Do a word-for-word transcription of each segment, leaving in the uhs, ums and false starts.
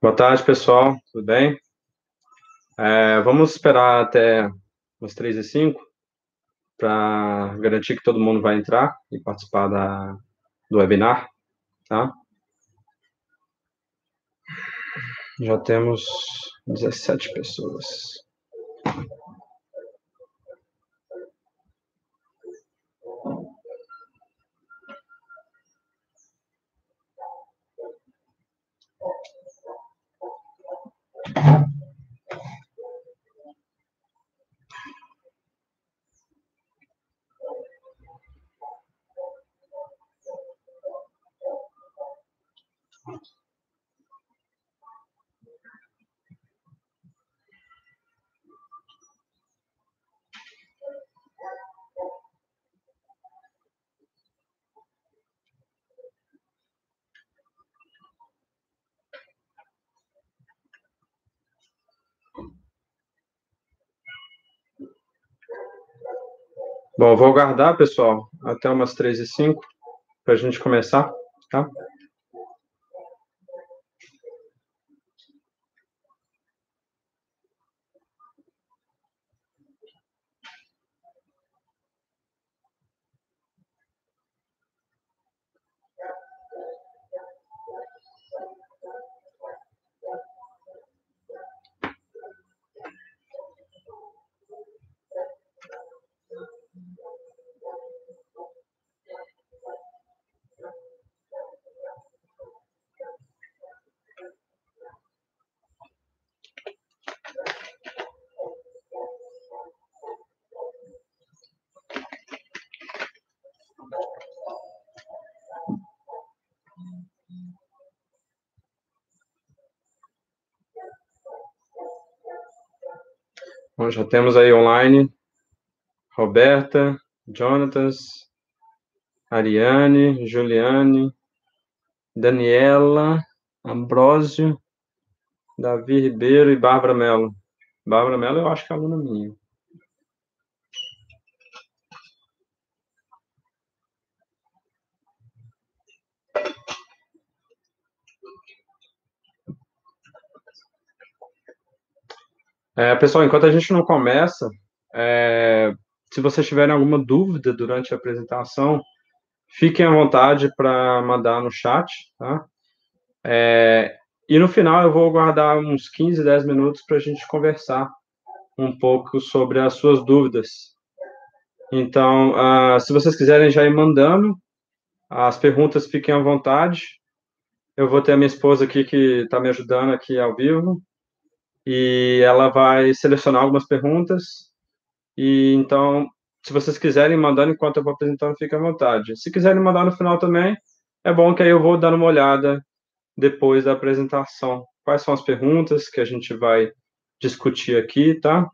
Boa tarde, pessoal. Tudo bem? É, vamos esperar até umas três e cinco para garantir que todo mundo vai entrar e participar da, do webinar, tá? Já temos dezessete pessoas. Bom, vou aguardar, pessoal, até umas três e cinco para a gente começar, tá? Bom, já temos aí online Roberta, Jonatas, Ariane, Juliane, Daniela, Ambrósio, Davi Ribeiro e Bárbara Mello. Bárbara Mello eu acho que é aluna minha. É, pessoal, enquanto a gente não começa, é, se vocês tiverem alguma dúvida durante a apresentação, fiquem à vontade para mandar no chat, tá? É, e no final eu vou guardar uns quinze, dez minutos para a gente conversar um pouco sobre as suas dúvidas. Então, uh, se vocês quiserem já ir mandando, as perguntas fiquem à vontade. Eu vou ter a minha esposa aqui que está me ajudando aqui ao vivo, e ela vai selecionar algumas perguntas. E então, se vocês quiserem mandar enquanto eu vou apresentando, fica à vontade. Se quiserem mandar no final também, é bom que aí eu vou dando uma olhada depois da apresentação. Quais são as perguntas que a gente vai discutir aqui, tá?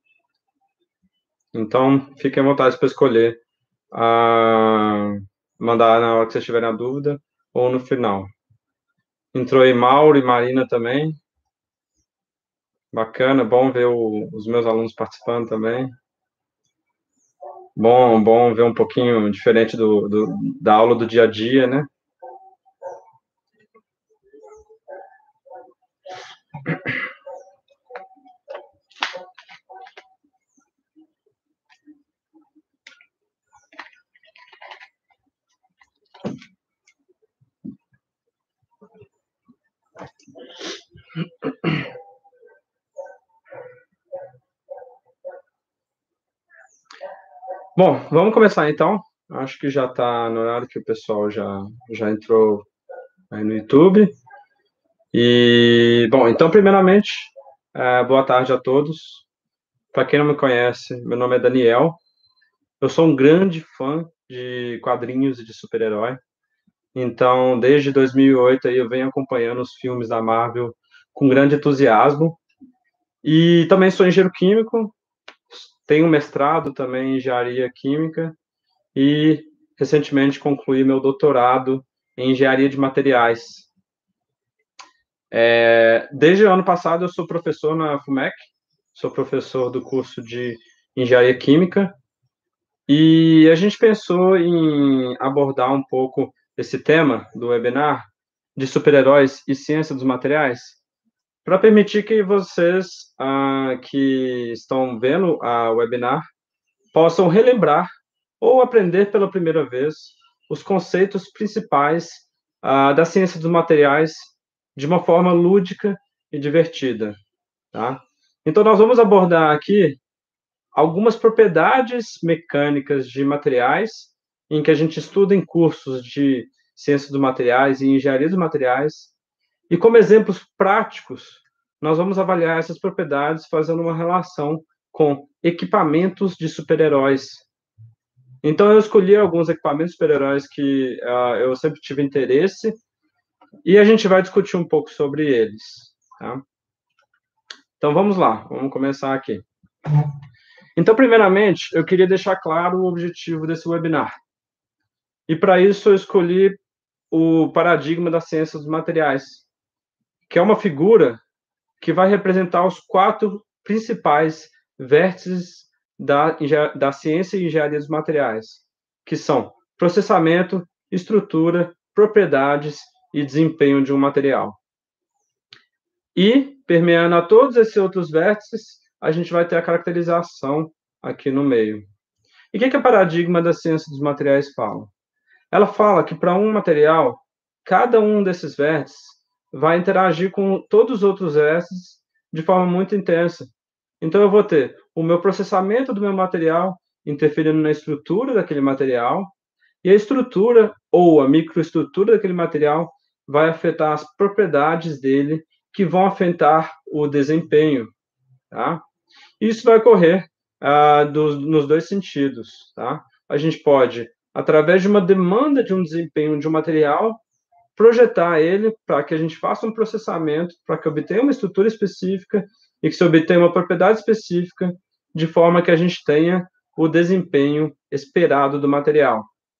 Então, fiquem à vontade para escolher a mandar na hora que vocês tiverem a dúvida ou no final. Entrou aí Mauro e Marina também. Bacana, bom ver o, os meus alunos participando também. Bom, bom ver um pouquinho diferente do, do, da aula do dia a dia, né? Bom, vamos começar então. Acho que já está no horário que o pessoal já, já entrou aí no YouTube. E, bom, então, primeiramente, é, boa tarde a todos. Para quem não me conhece, meu nome é Daniel. Eu sou um grande fã de quadrinhos e de super-herói. Então, desde dois mil e oito aí, eu venho acompanhando os filmes da Marvel com grande entusiasmo. E também sou engenheiro químico, tenho mestrado também em engenharia química e recentemente concluí meu doutorado em engenharia de materiais. É, desde o ano passado eu sou professor na FUMEC, sou professor do curso de engenharia química, e a gente pensou em abordar um pouco esse tema do webinar de super-heróis e ciência dos materiais, para permitir que vocês ah, que estão vendo a webinar possam relembrar ou aprender pela primeira vez os conceitos principais ah, da ciência dos materiais de uma forma lúdica e divertida, tá? Então, nós vamos abordar aqui algumas propriedades mecânicas de materiais em que a gente estuda em cursos de ciência dos materiais e engenharia dos materiais. E como exemplos práticos, nós vamos avaliar essas propriedades fazendo uma relação com equipamentos de super-heróis. Então, eu escolhi alguns equipamentos super-heróis que uh, eu sempre tive interesse e a gente vai discutir um pouco sobre eles, tá? Então, vamos lá, vamos começar aqui. Então, primeiramente, eu queria deixar claro o objetivo desse webinar. E, para isso, eu escolhi o paradigma da ciência dos materiais, que é uma figura que vai representar os quatro principais vértices da, da ciência e engenharia dos materiais, que são processamento, estrutura, propriedades e desempenho de um material. E, permeando a todos esses outros vértices, a gente vai ter a caracterização aqui no meio. E o que, que a paradigma da ciência dos materiais fala? Ela fala que para um material, cada um desses vértices vai interagir com todos os outros vértices de forma muito intensa. Então, eu vou ter o meu processamento do meu material interferindo na estrutura daquele material, e a estrutura ou a microestrutura daquele material vai afetar as propriedades dele, que vão afetar o desempenho, tá? Isso vai ocorrer ah, dos, nos dois sentidos, tá? A gente pode, através de uma demanda de um desempenho de um material, projetar ele para que a gente faça um processamento, para que obtenha uma estrutura específica e que se obtenha uma propriedade específica, de forma que a gente tenha o desempenho esperado do material.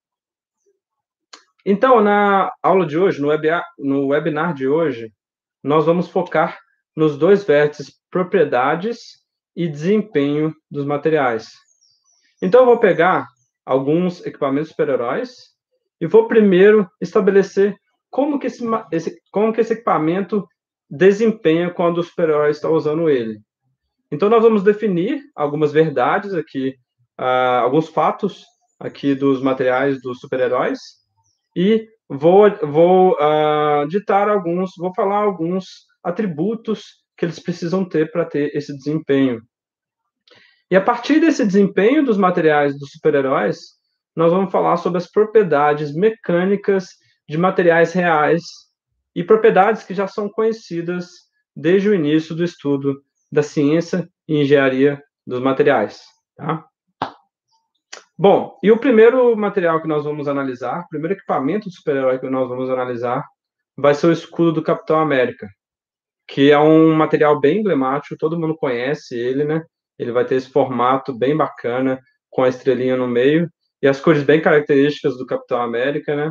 Então, na aula de hoje, no webinar, no webinar de hoje, nós vamos focar nos dois vértices, propriedades e desempenho dos materiais. Então, eu vou pegar alguns equipamentos super-heróis e vou primeiro estabelecer como que esse, esse, como que esse equipamento desempenha quando o super-herói está usando ele. Então, nós vamos definir algumas verdades aqui, uh, alguns fatos aqui dos materiais dos super-heróis, e vou, vou uh, ditar alguns, vou falar alguns atributos que eles precisam ter para ter esse desempenho. E a partir desse desempenho dos materiais dos super-heróis, nós vamos falar sobre as propriedades mecânicas de materiais reais e propriedades que já são conhecidas desde o início do estudo da ciência e engenharia dos materiais, tá? Bom, e o primeiro material que nós vamos analisar, o primeiro equipamento de super-herói que nós vamos analisar, vai ser o escudo do Capitão América, que é um material bem emblemático, todo mundo conhece ele, né? Ele vai ter esse formato bem bacana, com a estrelinha no meio, e as cores bem características do Capitão América, né?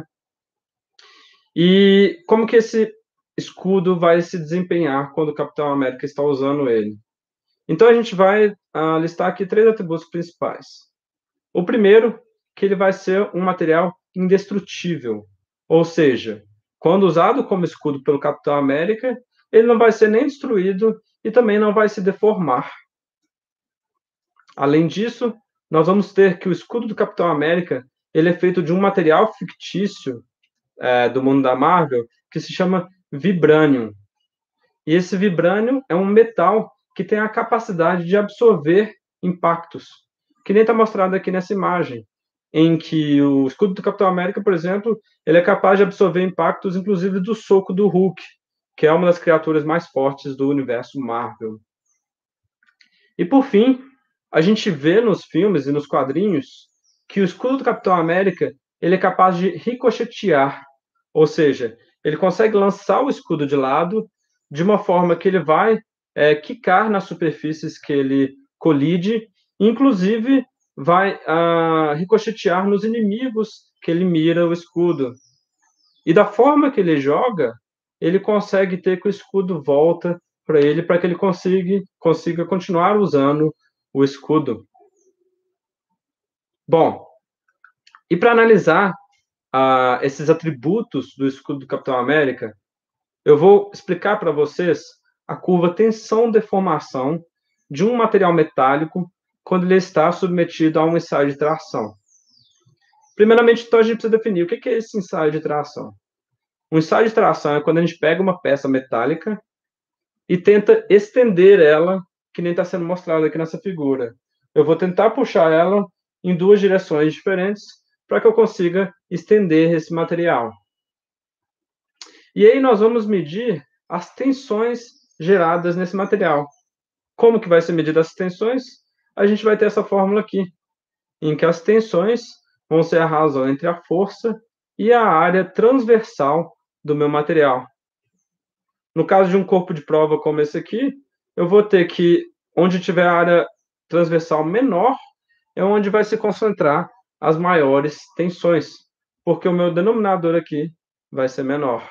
E como que esse escudo vai se desempenhar quando o Capitão América está usando ele? Então, a gente vai uh, listar aqui três atributos principais. O primeiro, que ele vai ser um material indestrutível, ou seja, quando usado como escudo pelo Capitão América, ele não vai ser nem destruído e também não vai se deformar. Além disso, nós vamos ter que o escudo do Capitão América ele é feito de um material fictício é, do mundo da Marvel que se chama Vibranium. E esse Vibranium é um metal que tem a capacidade de absorver impactos, que nem está mostrado aqui nessa imagem, em que o escudo do Capitão América, por exemplo, ele é capaz de absorver impactos, inclusive do soco do Hulk, que é uma das criaturas mais fortes do universo Marvel. E, por fim, a gente vê nos filmes e nos quadrinhos que o escudo do Capitão América ele é capaz de ricochetear, ou seja, ele consegue lançar o escudo de lado de uma forma que ele vai é, quicar nas superfícies que ele colide, inclusive vai uh, ricochetear nos inimigos que ele mira o escudo. E da forma que ele joga, ele consegue ter que o escudo volta para ele, para que ele consiga, consiga continuar usando o escudo. Bom, e para analisar uh, esses atributos do escudo do Capitão América, eu vou explicar para vocês a curva tensão-deformação de um material metálico quando ele está submetido a um ensaio de tração. Primeiramente, então, a gente precisa definir o que é esse ensaio de tração. Um ensaio de tração é quando a gente pega uma peça metálica e tenta estender ela, que nem está sendo mostrado aqui nessa figura. Eu vou tentar puxar ela em duas direções diferentes para que eu consiga estender esse material. E aí nós vamos medir as tensões geradas nesse material. Como que vai ser medida as tensões? A gente vai ter essa fórmula aqui, em que as tensões vão ser a razão entre a força e a área transversal do meu material. No caso de um corpo de prova como esse aqui, eu vou ter que, onde tiver a área transversal menor, é onde vai se concentrar as maiores tensões, porque o meu denominador aqui vai ser menor.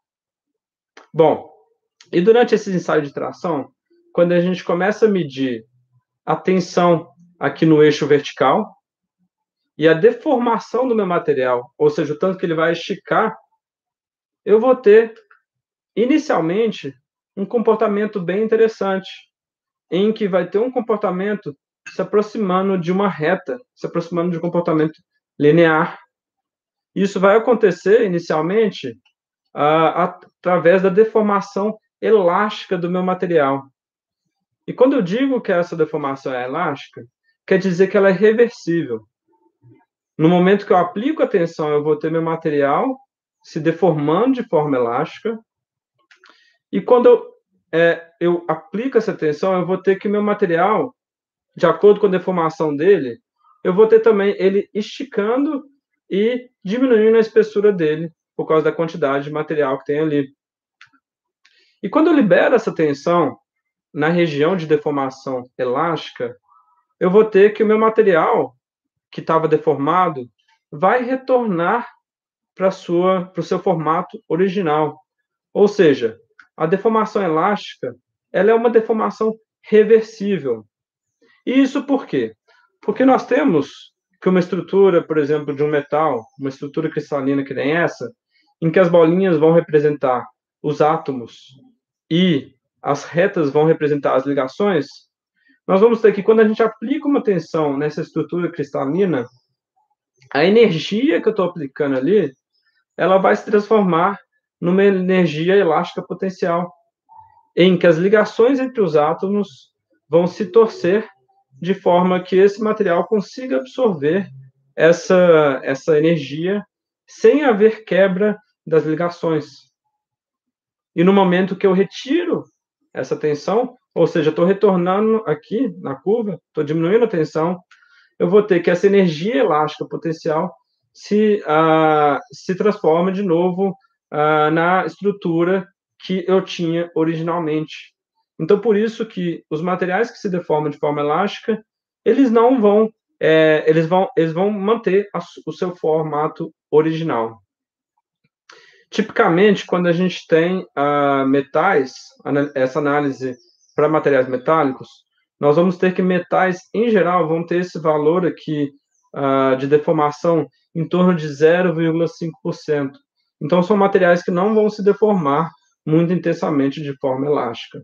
Bom, e durante esse ensaio de tração, quando a gente começa a medir a tensão aqui no eixo vertical e a deformação do meu material, ou seja, o tanto que ele vai esticar, eu vou ter, inicialmente, um comportamento bem interessante, em que vai ter um comportamento se aproximando de uma reta, se aproximando de um comportamento linear. Isso vai acontecer, inicialmente, uh, através da deformação elástica do meu material. E quando eu digo que essa deformação é elástica, quer dizer que ela é reversível. No momento que eu aplico a tensão, eu vou ter meu material se deformando de forma elástica. E quando eu, é, eu aplico essa tensão, eu vou ter que meu material, de acordo com a deformação dele, eu vou ter também ele esticando e diminuindo a espessura dele, por causa da quantidade de material que tem ali. E quando eu libero essa tensão na região de deformação elástica, eu vou ter que o meu material, que estava deformado, vai retornar para o seu formato original. Ou seja, a deformação elástica, ela é uma deformação reversível. E isso por quê? Porque nós temos que uma estrutura, por exemplo, de um metal, uma estrutura cristalina que nem essa, em que as bolinhas vão representar os átomos e as retas vão representar as ligações, nós vamos ter que, quando a gente aplica uma tensão nessa estrutura cristalina, a energia que eu estou aplicando ali, ela vai se transformar numa energia elástica potencial, em que as ligações entre os átomos vão se torcer de forma que esse material consiga absorver essa, essa energia sem haver quebra das ligações. E no momento que eu retiro essa tensão, ou seja, estou retornando aqui na curva, estou diminuindo a tensão, eu vou ter que essa energia elástica potencial se, uh, se transforma de novo uh, na estrutura que eu tinha originalmente. Então, por isso que os materiais que se deformam de forma elástica, eles não vão, é, eles vão, eles vão manter a, o seu formato original. Tipicamente, quando a gente tem uh, metais, essa análise para materiais metálicos, nós vamos ter que metais, em geral, vão ter esse valor aqui uh, de deformação em torno de zero vírgula cinco por cento. Então, são materiais que não vão se deformar muito intensamente de forma elástica.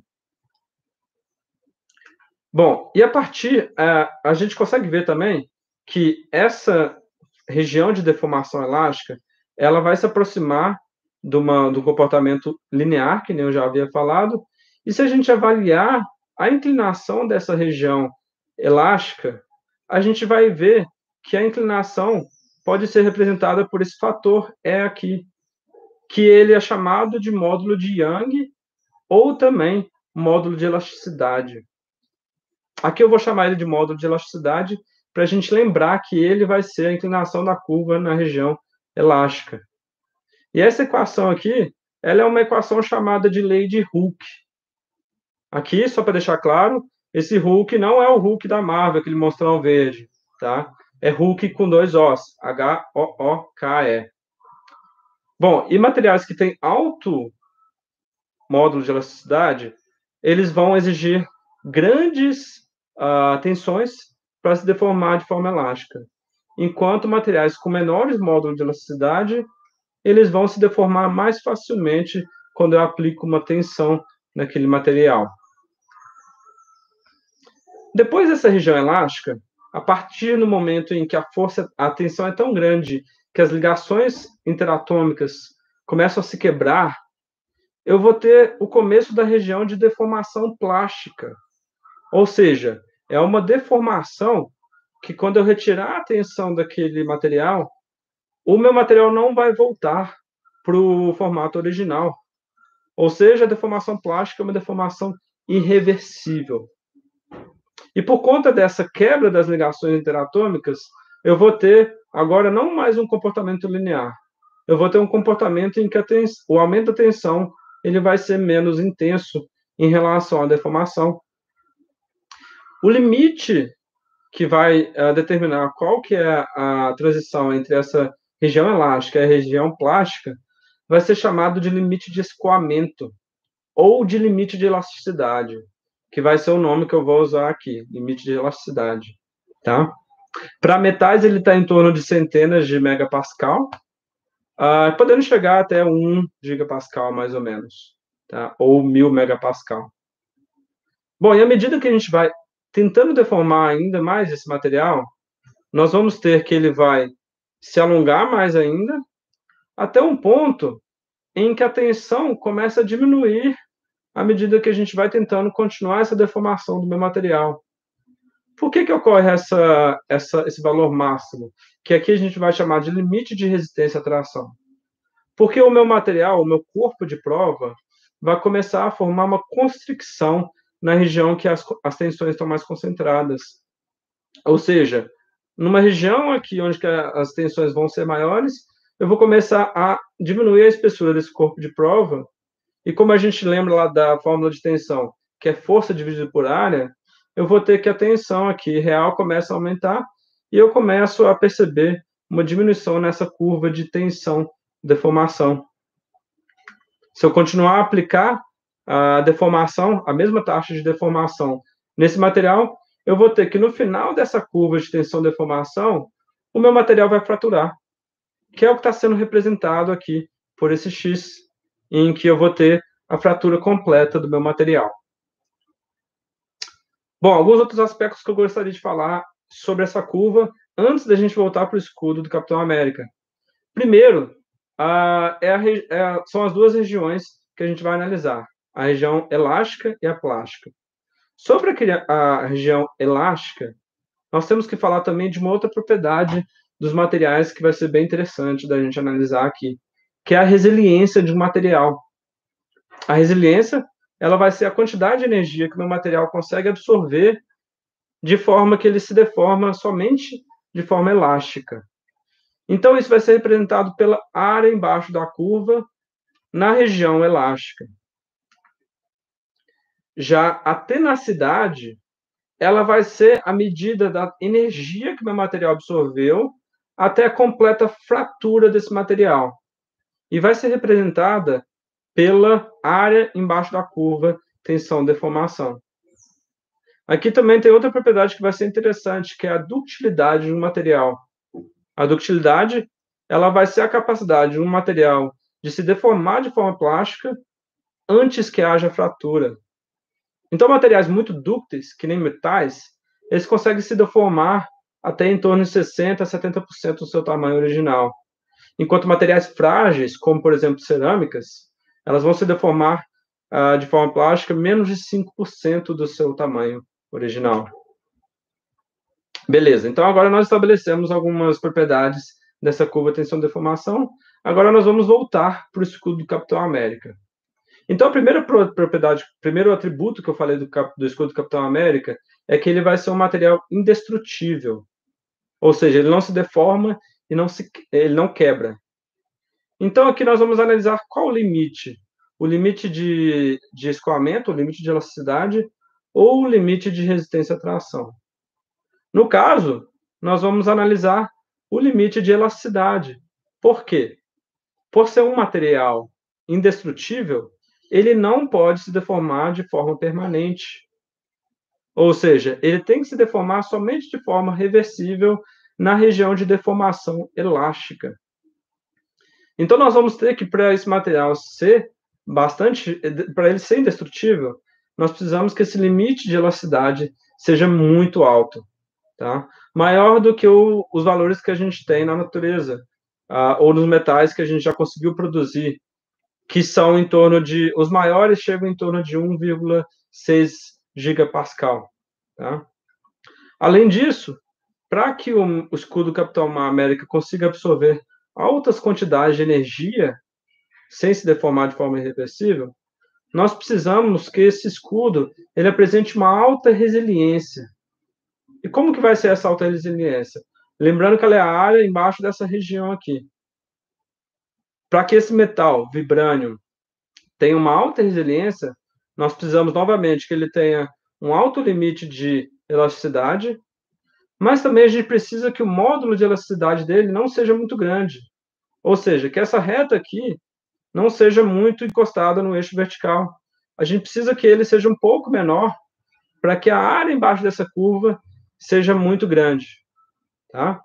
Bom, e a partir, uh, a gente consegue ver também que essa região de deformação elástica, ela vai se aproximar de, uma, de um comportamento linear, que nem eu já havia falado, e se a gente avaliar a inclinação dessa região elástica, a gente vai ver que a inclinação pode ser representada por esse fator E aqui, que ele é chamado de módulo de Young ou também módulo de elasticidade. Aqui eu vou chamar ele de módulo de elasticidade para a gente lembrar que ele vai ser a inclinação da curva na região elástica. E essa equação aqui, ela é uma equação chamada de lei de Hooke. Aqui, só para deixar claro, esse Hooke não é o Hooke da Marvel, aquele monstrão verde, tá? É Hooke com dois Os, H O O K E. Bom, e materiais que têm alto módulo de elasticidade, eles vão exigir grandes uh, tensões para se deformar de forma elástica. Enquanto materiais com menores módulos de elasticidade, eles vão se deformar mais facilmente quando eu aplico uma tensão naquele material. Depois dessa região elástica, a partir do momento em que a força, a tensão é tão grande que as ligações interatômicas começam a se quebrar, eu vou ter o começo da região de deformação plástica. Ou seja, é uma deformação que, quando eu retirar a tensão daquele material, o meu material não vai voltar para o formato original. Ou seja, a deformação plástica é uma deformação irreversível. E por conta dessa quebra das ligações interatômicas, eu vou ter agora não mais um comportamento linear. Eu vou ter um comportamento em que a tens... o aumento da tensão ele vai ser menos intenso em relação à deformação. O limite que vai uh, determinar qual que é a transição entre essa região elástica e a região plástica vai ser chamado de limite de escoamento ou de limite de elasticidade, que vai ser o nome que eu vou usar aqui, limite de elasticidade, tá? Para metais, ele está em torno de centenas de megapascal, uh, podendo chegar até um gigapascal, mais ou menos, tá? Ou mil megapascal. Bom, e à medida que a gente vai tentando deformar ainda mais esse material, nós vamos ter que ele vai se alongar mais ainda, até um ponto em que a tensão começa a diminuir à medida que a gente vai tentando continuar essa deformação do meu material. Por que que ocorre essa, essa, esse valor máximo? Que aqui a gente vai chamar de limite de resistência à tração. Porque o meu material, o meu corpo de prova, vai começar a formar uma constricção na região que as, as tensões estão mais concentradas. Ou seja, numa região aqui onde que as tensões vão ser maiores, eu vou começar a diminuir a espessura desse corpo de prova. E como a gente lembra lá da fórmula de tensão, que é força dividida por área, eu vou ter que a tensão aqui real começa a aumentar e eu começo a perceber uma diminuição nessa curva de tensão, deformação. Se eu continuar a aplicar a deformação, a mesma taxa de deformação nesse material, eu vou ter que no final dessa curva de tensão-deformação, o meu material vai fraturar, que é o que está sendo representado aqui por esse X, em que eu vou ter a fratura completa do meu material. Bom, alguns outros aspectos que eu gostaria de falar sobre essa curva antes da gente voltar para o escudo do Capitão América. Primeiro, a, é a, é, são as duas regiões que a gente vai analisar, a região elástica e a plástica. Sobre a, a região elástica, nós temos que falar também de uma outra propriedade dos materiais que vai ser bem interessante da gente analisar aqui, que é a resiliência de um material. A resiliência, ela vai ser a quantidade de energia que o meu material consegue absorver de forma que ele se deforma somente de forma elástica. Então, isso vai ser representado pela área embaixo da curva na região elástica. Já a tenacidade, ela vai ser a medida da energia que o meu material absorveu até a completa fratura desse material. E vai ser representada pela área embaixo da curva, tensão-deformação. Aqui também tem outra propriedade que vai ser interessante, que é a ductilidade do material. A ductilidade, ela vai ser a capacidade de um material de se deformar de forma plástica antes que haja fratura. Então, materiais muito dúcteis, que nem metais, eles conseguem se deformar até em torno de sessenta por cento a setenta por cento do seu tamanho original. Enquanto materiais frágeis, como, por exemplo, cerâmicas, elas vão se deformar uh, de forma plástica menos de cinco por cento do seu tamanho original. Beleza, então agora nós estabelecemos algumas propriedades dessa curva tensão-deformação. Agora nós vamos voltar para o escudo do Capitão América. Então, a primeira propriedade, o primeiro atributo que eu falei do, do escudo do Capitão América é que ele vai ser um material indestrutível. Ou seja, ele não se deforma e não se, ele não quebra. Então, aqui nós vamos analisar qual o limite. O limite de, de escoamento, o limite de elasticidade ou o limite de resistência à tração. No caso, nós vamos analisar o limite de elasticidade. Por quê? Por ser um material indestrutível, ele não pode se deformar de forma permanente. Ou seja, ele tem que se deformar somente de forma reversível na região de deformação elástica. Então, nós vamos ter que, para esse material ser bastante, para ele ser indestrutível, nós precisamos que esse limite de elasticidade seja muito alto, tá? Maior do que o, os valores que a gente tem na natureza, uh, ou nos metais que a gente já conseguiu produzir, que são em torno de, os maiores chegam em torno de um vírgula seis gigapascal, tá? Além disso, para que o, o escudo Capitão América consiga absorver altas quantidades de energia sem se deformar de forma irreversível, nós precisamos que esse escudo ele apresente uma alta resiliência. E como que vai ser essa alta resiliência? Lembrando que ela é a área embaixo dessa região aqui. Para que esse metal, vibrânio, tenha uma alta resiliência, nós precisamos novamente que ele tenha um alto limite de elasticidade, mas também a gente precisa que o módulo de elasticidade dele não seja muito grande. Ou seja, que essa reta aqui não seja muito encostada no eixo vertical. A gente precisa que ele seja um pouco menor para que a área embaixo dessa curva seja muito grande, tá?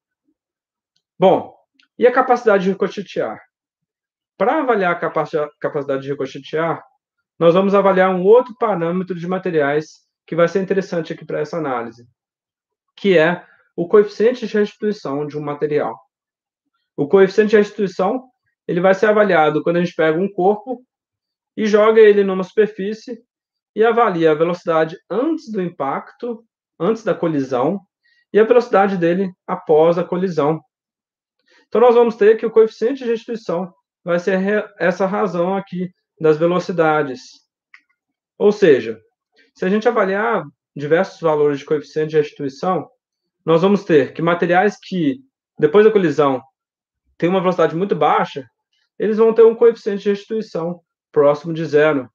Bom, e a capacidade de ricochetear? Para avaliar a capacidade de ricochetear, nós vamos avaliar um outro parâmetro de materiais que vai ser interessante aqui para essa análise, que é o coeficiente de restituição de um material. O coeficiente de restituição ele vai ser avaliado quando a gente pega um corpo e joga ele numa superfície e avalia a velocidade antes do impacto, antes da colisão, e a velocidade dele após a colisão. Então, nós vamos ter que o coeficiente de restituição vai ser essa razão aqui das velocidades. Ou seja, se a gente avaliar diversos valores de coeficiente de restituição, nós vamos ter que materiais que, depois da colisão, têm uma velocidade muito baixa, eles vão ter um coeficiente de restituição próximo de zero.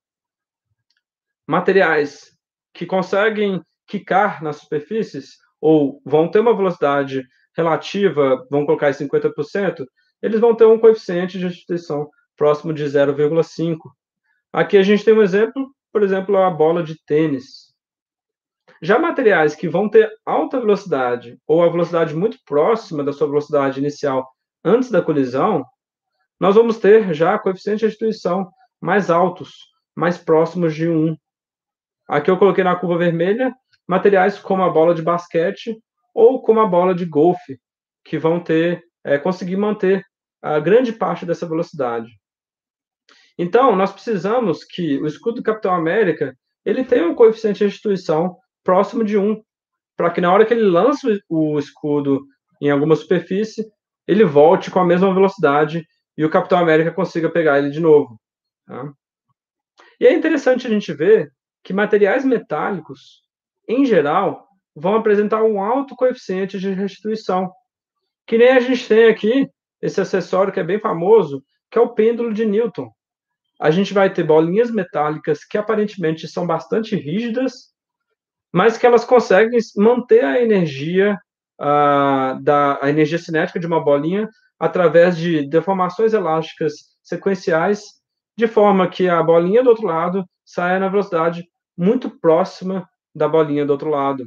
Materiais que conseguem quicar nas superfícies, ou vão ter uma velocidade relativa, vamos colocar em cinquenta por cento, eles vão ter um coeficiente de restituição próximo de zero vírgula cinco. Aqui a gente tem um exemplo, por exemplo, a bola de tênis. Já materiais que vão ter alta velocidade, ou a velocidade muito próxima da sua velocidade inicial antes da colisão, nós vamos ter já coeficientes de restituição mais altos, mais próximos de um. Aqui eu coloquei na curva vermelha materiais como a bola de basquete ou como a bola de golfe, que vão ter, é, conseguir manter a grande parte dessa velocidade. Então, nós precisamos que o escudo do Capitão América ele tenha um coeficiente de restituição próximo de um, para que na hora que ele lança o escudo em alguma superfície, ele volte com a mesma velocidade e o Capitão América consiga pegar ele de novo. Tá? E é interessante a gente ver que materiais metálicos, em geral, vão apresentar um alto coeficiente de restituição, que nem a gente tem aqui, esse acessório que é bem famoso, que é o pêndulo de Newton. A gente vai ter bolinhas metálicas que aparentemente são bastante rígidas, mas que elas conseguem manter a energia, a, da, a energia cinética de uma bolinha através de deformações elásticas sequenciais, de forma que a bolinha do outro lado saia na velocidade muito próxima da bolinha do outro lado.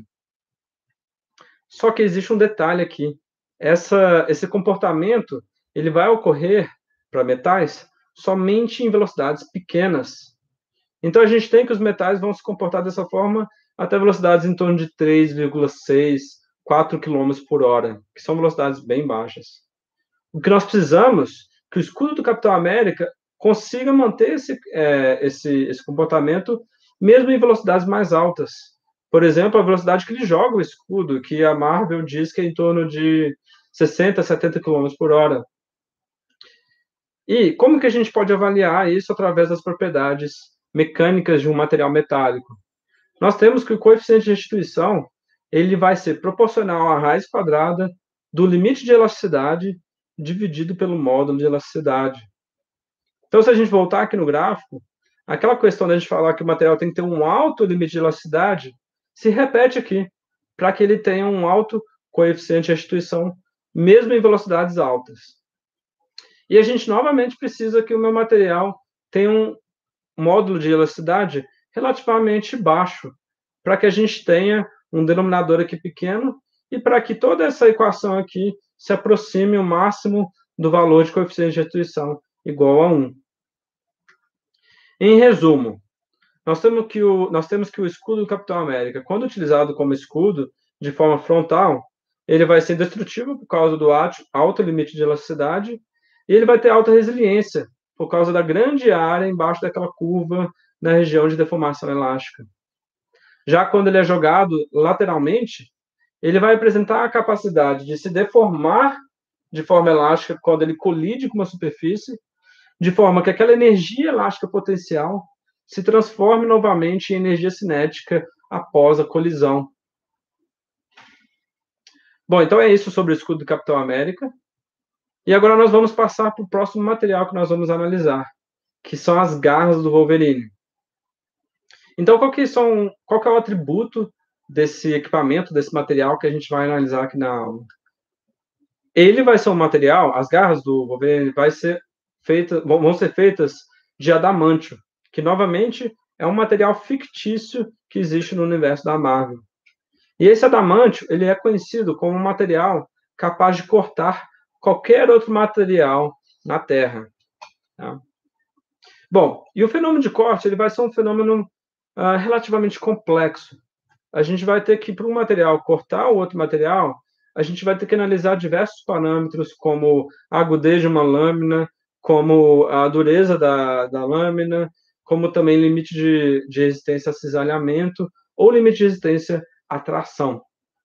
Só que existe um detalhe aqui. Essa, esse comportamento ele vai ocorrer para metais somente em velocidades pequenas. Então, a gente tem que os metais vão se comportar dessa forma até velocidades em torno de três vírgula seis, quatro quilômetros por hora, que são velocidades bem baixas. O que nós precisamos é que o escudo do Capitão América consiga manter esse, é, esse, esse comportamento mesmo em velocidades mais altas. Por exemplo, a velocidade que ele joga o escudo, que a Marvel diz que é em torno de sessenta, setenta quilômetros por hora. E como que a gente pode avaliar isso através das propriedades mecânicas de um material metálico? Nós temos que o coeficiente de restituição ele vai ser proporcional à raiz quadrada do limite de elasticidade dividido pelo módulo de elasticidade. Então, se a gente voltar aqui no gráfico, aquela questão da gente falar que o material tem que ter um alto limite de elasticidade se repete aqui, para que ele tenha um alto coeficiente de restituição, mesmo em velocidades altas. E a gente novamente precisa que o meu material tenha um módulo de elasticidade relativamente baixo, para que a gente tenha um denominador aqui pequeno e para que toda essa equação aqui se aproxime o máximo do valor de coeficiente de restituição igual a um. Em resumo, nós temos que o, nós temos que o escudo do Capitão América, quando utilizado como escudo de forma frontal, ele vai ser destrutivo por causa do alto limite de elasticidade e ele vai ter alta resiliência por causa da grande área embaixo daquela curva na região de deformação elástica. Já quando ele é jogado lateralmente, ele vai apresentar a capacidade de se deformar de forma elástica quando ele colide com uma superfície, de forma que aquela energia elástica potencial se transforme novamente em energia cinética após a colisão. Bom, então é isso sobre o escudo do Capitão América. E agora nós vamos passar para o próximo material que nós vamos analisar, que são as garras do Wolverine. Então, qual que, são, qual que é o atributo desse equipamento, desse material que a gente vai analisar aqui na aula? Ele vai ser um material, as garras do Wolverine vai ser feita, vão ser feitas de adamantio, que novamente é um material fictício que existe no universo da Marvel. E esse adamantio, ele é conhecido como um material capaz de cortar qualquer outro material na Terra. Tá? Bom, e o fenômeno de corte, ele vai ser um fenômeno uh, relativamente complexo. A gente vai ter que, para um material cortar o outro material, a gente vai ter que analisar diversos parâmetros, como a agudez de uma lâmina, como a dureza da, da lâmina, como também limite de, de resistência a cisalhamento ou limite de resistência à tração.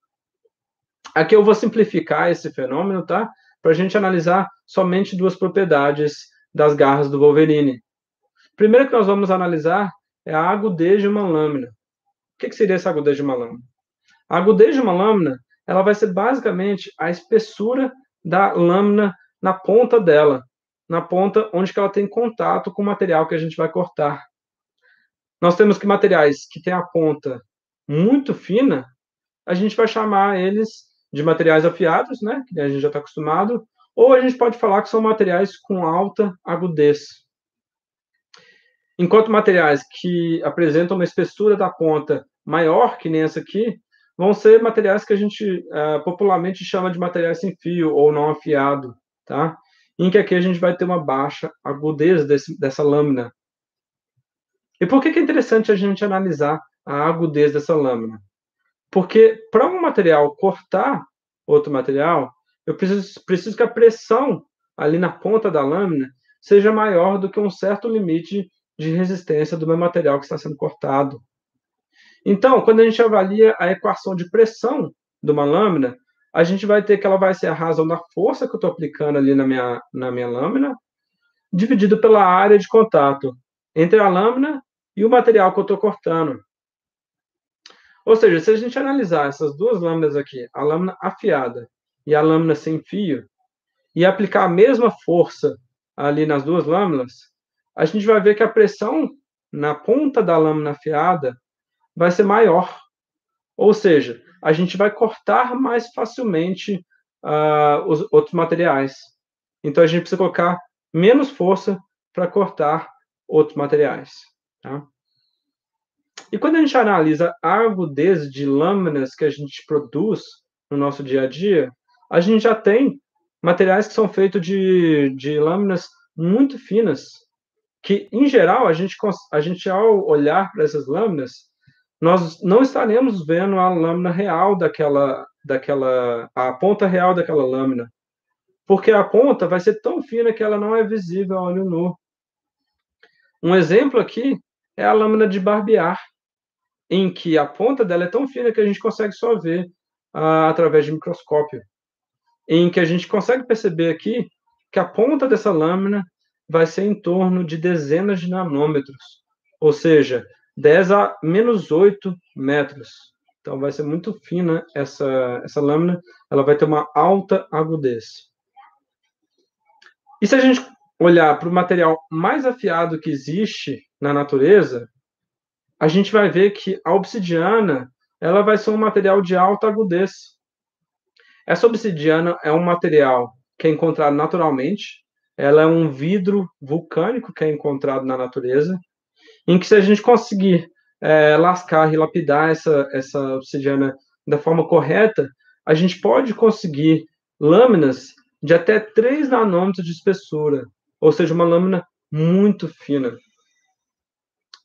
Aqui eu vou simplificar esse fenômeno, tá? Para a gente analisar somente duas propriedades das garras do Wolverine. Primeiro que nós vamos analisar é a agudez de uma lâmina. O que seria essa agudez de uma lâmina? A agudez de uma lâmina, ela vai ser basicamente a espessura da lâmina na ponta dela, na ponta onde ela tem contato com o material que a gente vai cortar. Nós temos que materiais que têm a ponta muito fina, a gente vai chamar eles de materiais afiados, né, que a gente já está acostumado, ou a gente pode falar que são materiais com alta agudez. Enquanto materiais que apresentam uma espessura da ponta maior, que nem essa aqui, vão ser materiais que a gente uh, popularmente chama de materiais sem fio ou não afiado, tá? Em que aqui a gente vai ter uma baixa agudez desse, dessa lâmina. E por que, que é interessante a gente analisar a agudez dessa lâmina? Porque para um material cortar outro material, eu preciso, preciso que a pressão ali na ponta da lâmina seja maior do que um certo limite de resistência do meu material que está sendo cortado. Então, quando a gente avalia a equação de pressão de uma lâmina, a gente vai ter que ela vai ser a razão da força que eu estou aplicando ali na minha, na minha lâmina, dividido pela área de contato entre a lâmina e o material que eu estou cortando. Ou seja, se a gente analisar essas duas lâminas aqui, a lâmina afiada e a lâmina sem fio, e aplicar a mesma força ali nas duas lâminas, a gente vai ver que a pressão na ponta da lâmina afiada vai ser maior. Ou seja, a gente vai cortar mais facilmente uh, os outros materiais. Então, a gente precisa colocar menos força para cortar outros materiais. Tá? E quando a gente analisa a agudez de lâminas que a gente produz no nosso dia a dia, a gente já tem materiais que são feitos de, de lâminas muito finas, que, em geral, a gente, a gente ao olhar para essas lâminas, nós não estaremos vendo a lâmina real daquela, daquela, a ponta real daquela lâmina, porque a ponta vai ser tão fina que ela não é visível a olho nu. Um exemplo aqui é a lâmina de barbear, em que a ponta dela é tão fina que a gente consegue só ver uh, através de microscópio, em que a gente consegue perceber aqui que a ponta dessa lâmina vai ser em torno de dezenas de nanômetros, ou seja, dez a menos oito metros. Então, vai ser muito fina essa, essa lâmina, ela vai ter uma alta agudez. E se a gente olhar para o material mais afiado que existe na natureza, a gente vai ver que a obsidiana ela vai ser um material de alta agudez. Essa obsidiana é um material que é encontrado naturalmente, ela é um vidro vulcânico que é encontrado na natureza, em que se a gente conseguir é, lascar e lapidar essa, essa obsidiana da forma correta, a gente pode conseguir lâminas de até três nanômetros de espessura, ou seja, uma lâmina muito fina.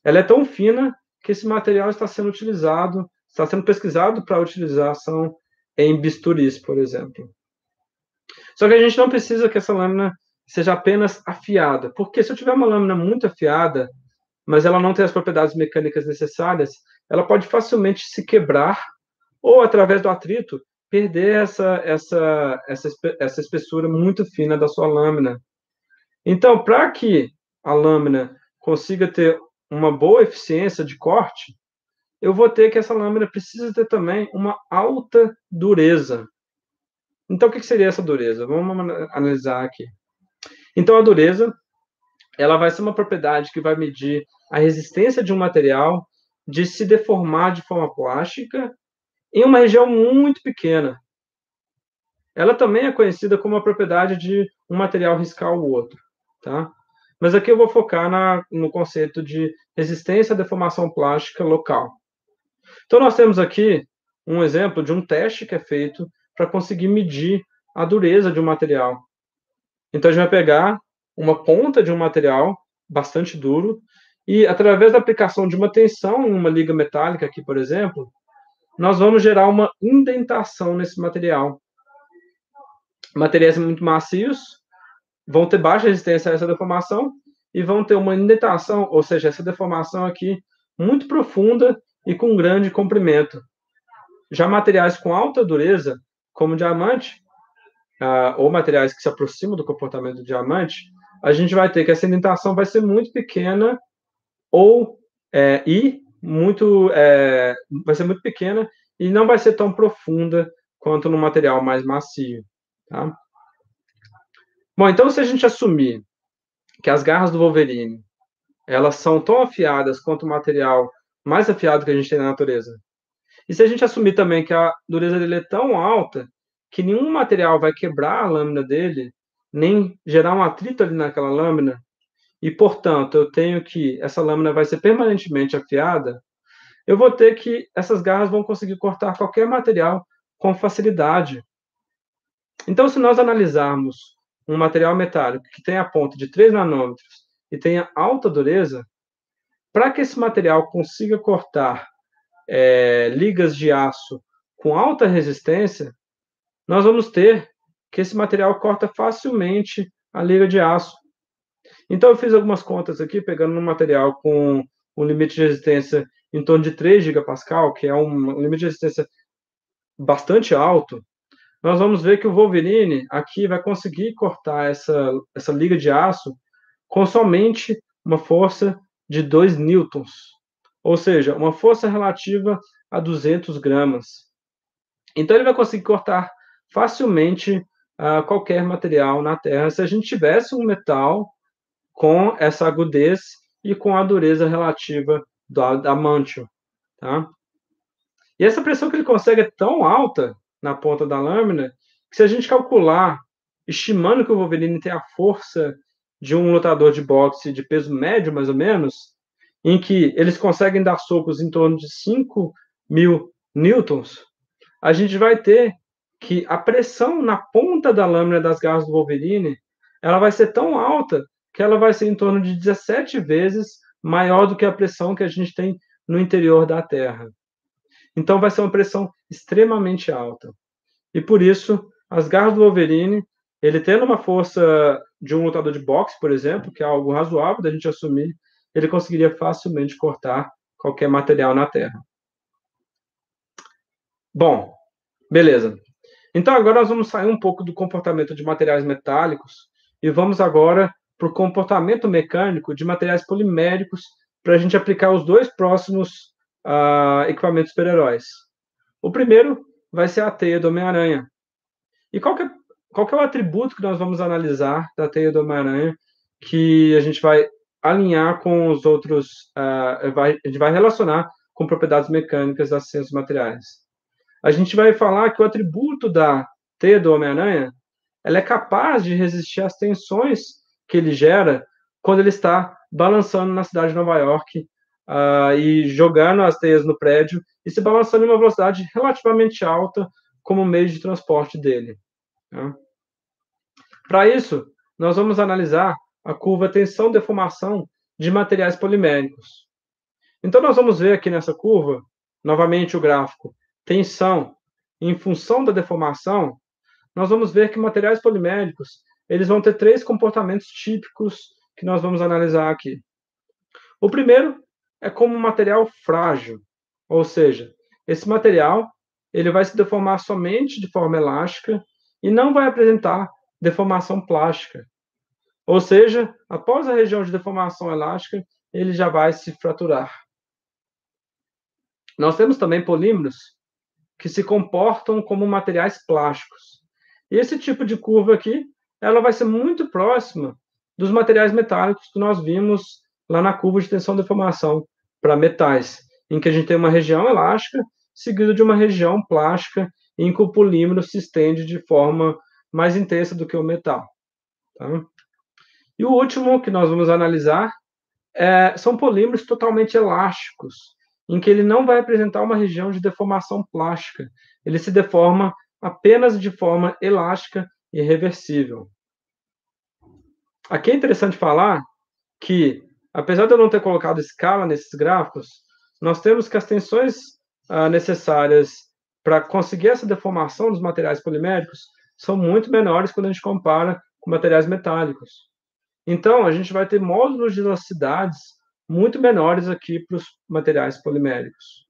ela é tão fina que esse material está sendo utilizado, está sendo pesquisado para utilização em bisturis, por exemplo. Só que a gente não precisa que essa lâmina seja apenas afiada, porque se eu tiver uma lâmina muito afiada, mas ela não tem as propriedades mecânicas necessárias, ela pode facilmente se quebrar ou, através do atrito, perder essa, essa, essa, essa espessura muito fina da sua lâmina. Então, para que a lâmina consiga ter uma boa eficiência de corte, eu vou ter que essa lâmina precisa ter também uma alta dureza. Então, o que seria essa dureza? Vamos analisar aqui. Então, a dureza, ela vai ser uma propriedade que vai medir a resistência de um material de se deformar de forma plástica em uma região muito pequena. Ela também é conhecida como a propriedade de um material riscar o outro, tá? Mas aqui eu vou focar na, no conceito de resistência à deformação plástica local. Então, nós temos aqui um exemplo de um teste que é feito para conseguir medir a dureza de um material. Então, a gente vai pegar uma ponta de um material bastante duro e, através da aplicação de uma tensão em uma liga metálica aqui, por exemplo, nós vamos gerar uma indentação nesse material. Materiais muito macios vão ter baixa resistência a essa deformação e vão ter uma indentação, ou seja, essa deformação aqui muito profunda e com grande comprimento. Já materiais com alta dureza, como diamante, uh, ou materiais que se aproximam do comportamento do diamante, a gente vai ter que essa indentação vai ser muito pequena ou é, e muito é, vai ser muito pequena e não vai ser tão profunda quanto no material mais macio, tá? Bom, então se a gente assumir que as garras do Wolverine elas são tão afiadas quanto o material mais afiado que a gente tem na natureza, e se a gente assumir também que a dureza dele é tão alta que nenhum material vai quebrar a lâmina dele, nem gerar um atrito ali naquela lâmina, e, portanto, eu tenho que essa lâmina vai ser permanentemente afiada, eu vou ter que essas garras vão conseguir cortar qualquer material com facilidade. Então, se nós analisarmos um material metálico que tem a ponta de três nanômetros e tenha alta dureza, para que esse material consiga cortar é, ligas de aço com alta resistência, nós vamos ter que esse material corta facilmente a liga de aço. Então, eu fiz algumas contas aqui, pegando um material com um limite de resistência em torno de três gigapascal, que é um limite de resistência bastante alto. Nós vamos ver que o Wolverine aqui vai conseguir cortar essa, essa liga de aço com somente uma força de dois newtons, ou seja, uma força relativa a duzentos gramas. Então, ele vai conseguir cortar facilmente uh, qualquer material na Terra se a gente tivesse um metal com essa agudez e com a dureza relativa do adamantio, tá? E essa pressão que ele consegue é tão alta na ponta da lâmina que, se a gente calcular, estimando que o Wolverine tem a força de um lutador de boxe de peso médio, mais ou menos, em que eles conseguem dar socos em torno de cinco mil newtons, a gente vai ter que a pressão na ponta da lâmina das garras do Wolverine ela vai ser tão alta que ela vai ser em torno de dezessete vezes maior do que a pressão que a gente tem no interior da Terra. Então, vai ser uma pressão extremamente alta. E, por isso, as garras do Wolverine, ele tendo uma força de um lutador de boxe, por exemplo, que é algo razoável da gente assumir, ele conseguiria facilmente cortar qualquer material na Terra. Bom, beleza. Então, agora nós vamos sair um pouco do comportamento de materiais metálicos e vamos agora para o comportamento mecânico de materiais poliméricos para a gente aplicar os dois próximos uh, equipamentos super-heróis. O primeiro vai ser a teia do Homem-Aranha. E qual que, é, qual que é o atributo que nós vamos analisar da teia do Homem-Aranha que a gente vai alinhar com os outros, uh, vai, a gente vai relacionar com propriedades mecânicas das ciências materiais? A gente vai falar que o atributo da teia do Homem-Aranha ela é capaz de resistir às tensões que ele gera quando ele está balançando na cidade de Nova York uh, e jogando as teias no prédio e se balançando em uma velocidade relativamente alta como meio de transporte dele. Tá? Para isso, nós vamos analisar a curva tensão-deformação de materiais poliméricos. Então, nós vamos ver aqui nessa curva, novamente o gráfico, tensão em função da deformação, nós vamos ver que materiais poliméricos, eles vão ter três comportamentos típicos que nós vamos analisar aqui. O primeiro é como um material frágil, ou seja, esse material ele vai se deformar somente de forma elástica e não vai apresentar deformação plástica. Ou seja, após a região de deformação elástica, ele já vai se fraturar. Nós temos também polímeros que se comportam como materiais plásticos. E esse tipo de curva aqui, ela vai ser muito próxima dos materiais metálicos que nós vimos lá na curva de tensão e deformação para metais, em que a gente tem uma região elástica seguida de uma região plástica, em que o polímero se estende de forma mais intensa do que o metal. Tá? E o último que nós vamos analisar é, são polímeros totalmente elásticos, em que ele não vai apresentar uma região de deformação plástica. Ele se deforma apenas de forma elástica e reversível. Aqui é interessante falar que, apesar de eu não ter colocado escala nesses gráficos, nós temos que as tensões ah, necessárias para conseguir essa deformação dos materiais poliméricos são muito menores quando a gente compara com materiais metálicos. Então, a gente vai ter módulos de elasticidades muito menores aqui para os materiais poliméricos.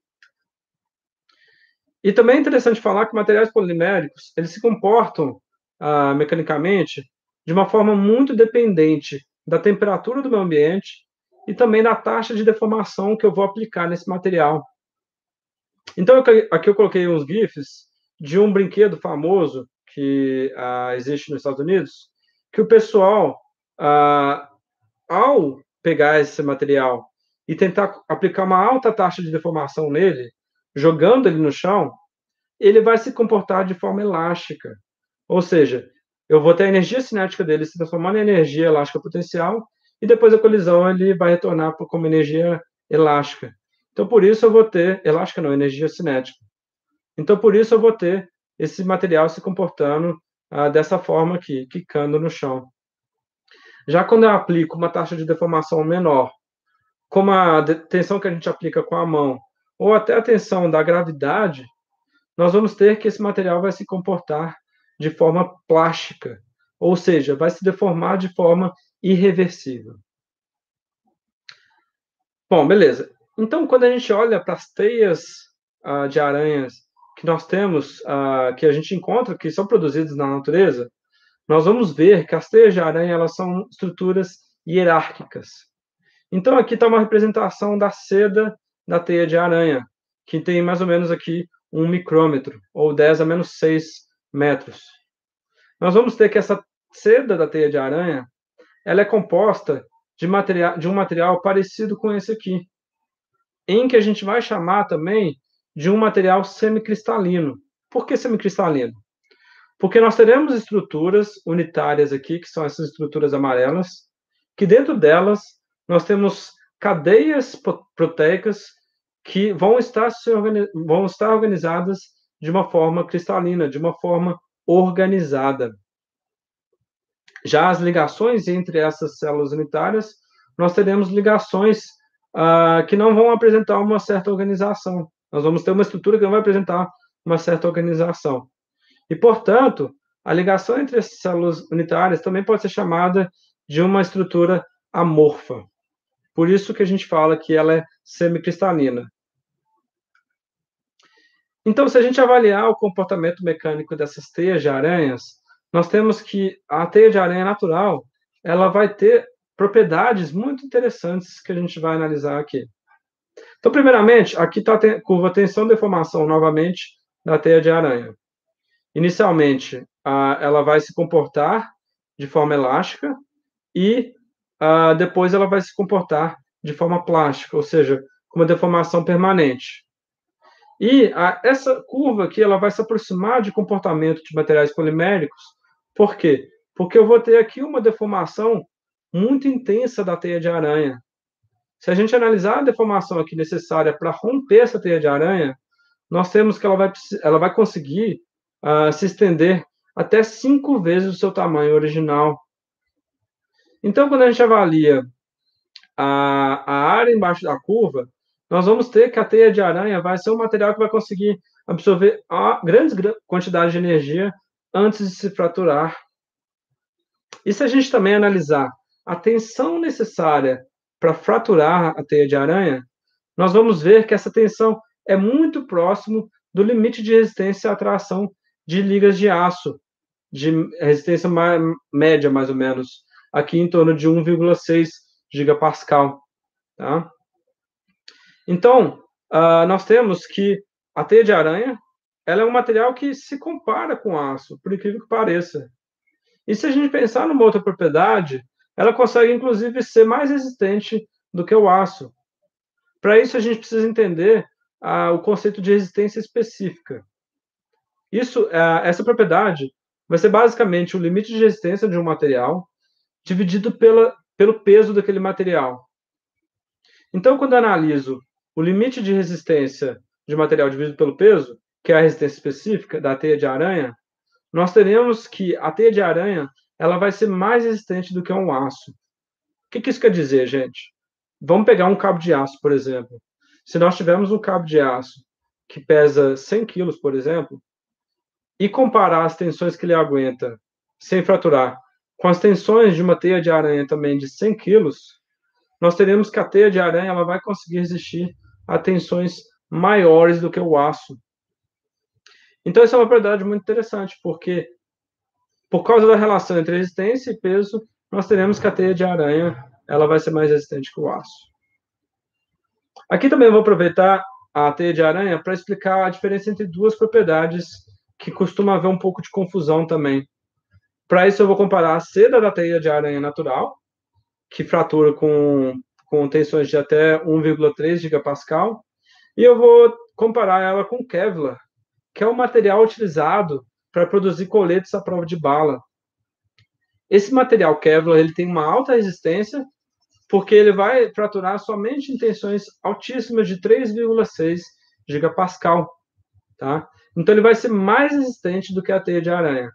E também é interessante falar que materiais poliméricos, eles se comportam ah, mecanicamente de uma forma muito dependente da temperatura do meio ambiente e também da taxa de deformação que eu vou aplicar nesse material. Então, aqui eu coloquei uns GIFs de um brinquedo famoso que ah, existe nos Estados Unidos, que o pessoal, ah, ao pegar esse material e tentar aplicar uma alta taxa de deformação nele, jogando ele no chão, ele vai se comportar de forma elástica. Ou seja, eu vou ter a energia cinética dele se transformando em energia elástica potencial e depois da colisão ele vai retornar como energia elástica. Então, por isso eu vou ter... Elástica não, energia cinética. Então, por isso eu vou ter esse material se comportando ah, dessa forma aqui, quicando no chão. Já quando eu aplico uma taxa de deformação menor, como a tensão que a gente aplica com a mão, ou até a tensão da gravidade, nós vamos ter que esse material vai se comportar de forma plástica, ou seja, vai se deformar de forma irreversível. Bom, beleza. Então, quando a gente olha para as teias uh, de aranhas que nós temos, uh, que a gente encontra, que são produzidas na natureza, nós vamos ver que as teias de aranha elas são estruturas hierárquicas. Então, aqui está uma representação da seda da teia de aranha, que tem mais ou menos aqui um micrômetro, ou dez a menos seis metros. Nós vamos ter que essa seda da teia de aranha ela é composta de, material, de um material parecido com esse aqui, em que a gente vai chamar também de um material semicristalino. Por que semicristalino? Porque nós teremos estruturas unitárias aqui, que são essas estruturas amarelas, que dentro delas nós temos cadeias proteicas que vão estar, se organiz... vão estar organizadas de uma forma cristalina, de uma forma organizada. Já as ligações entre essas células unitárias, nós teremos ligações ah, que não vão apresentar uma certa organização. Nós vamos ter uma estrutura que não vai apresentar uma certa organização. E, portanto, a ligação entre as células unitárias também pode ser chamada de uma estrutura amorfa. Por isso que a gente fala que ela é semicristalina. Então, se a gente avaliar o comportamento mecânico dessas teias de aranhas, nós temos que a teia de aranha natural, ela vai ter propriedades muito interessantes que a gente vai analisar aqui. Então, primeiramente, aqui está a curva tensão-deformação, novamente, da teia de aranha. Inicialmente, ela vai se comportar de forma elástica e depois ela vai se comportar de forma plástica, ou seja, com uma deformação permanente. E essa curva aqui ela vai se aproximar de comportamento de materiais poliméricos. Por quê? Porque eu vou ter aqui uma deformação muito intensa da teia de aranha. Se a gente analisar a deformação aqui necessária para romper essa teia de aranha, nós temos que ela vai, ela vai conseguir uh, se estender até cinco vezes o seu tamanho original. Então, quando a gente avalia a, a área embaixo da curva, nós vamos ter que a teia de aranha vai ser um material que vai conseguir absorver a grandes quantidades de energia antes de se fraturar. E se a gente também analisar a tensão necessária para fraturar a teia de aranha, nós vamos ver que essa tensão é muito próximo do limite de resistência à atração de ligas de aço, de resistência média, mais ou menos, aqui em torno de um vírgula seis gigapascal. Tá? Então, uh, nós temos que a teia de aranha ela é um material que se compara com aço, por incrível que pareça. E se a gente pensar numa outra propriedade, ela consegue, inclusive, ser mais resistente do que o aço. Para isso, a gente precisa entender uh, o conceito de resistência específica. Isso, uh, essa propriedade vai ser basicamente o limite de resistência de um material dividido pela, pelo peso daquele material. Então, quando eu analiso o limite de resistência de material dividido pelo peso, que é a resistência específica da teia de aranha, nós teremos que a teia de aranha ela vai ser mais resistente do que um aço. O que, que isso quer dizer, gente? Vamos pegar um cabo de aço, por exemplo. Se nós tivermos um cabo de aço que pesa cem quilos, por exemplo, e comparar as tensões que ele aguenta sem fraturar com as tensões de uma teia de aranha também de cem quilos, nós teremos que a teia de aranha ela vai conseguir resistir a tensões maiores do que o aço. Então, isso é uma propriedade muito interessante, porque por causa da relação entre resistência e peso, nós teremos que a teia de aranha ela vai ser mais resistente que o aço. Aqui também eu vou aproveitar a teia de aranha para explicar a diferença entre duas propriedades que costuma haver um pouco de confusão também. Para isso, eu vou comparar a seda da teia de aranha natural, que fratura com, com tensões de até um vírgula três gigapascal, e eu vou comparar ela com o Kevlar, que é o material utilizado para produzir coletes à prova de bala. Esse material Kevlar ele tem uma alta resistência, porque ele vai fraturar somente em tensões altíssimas de três vírgula seis gigapascal. Tá? Então, ele vai ser mais resistente do que a teia de aranha.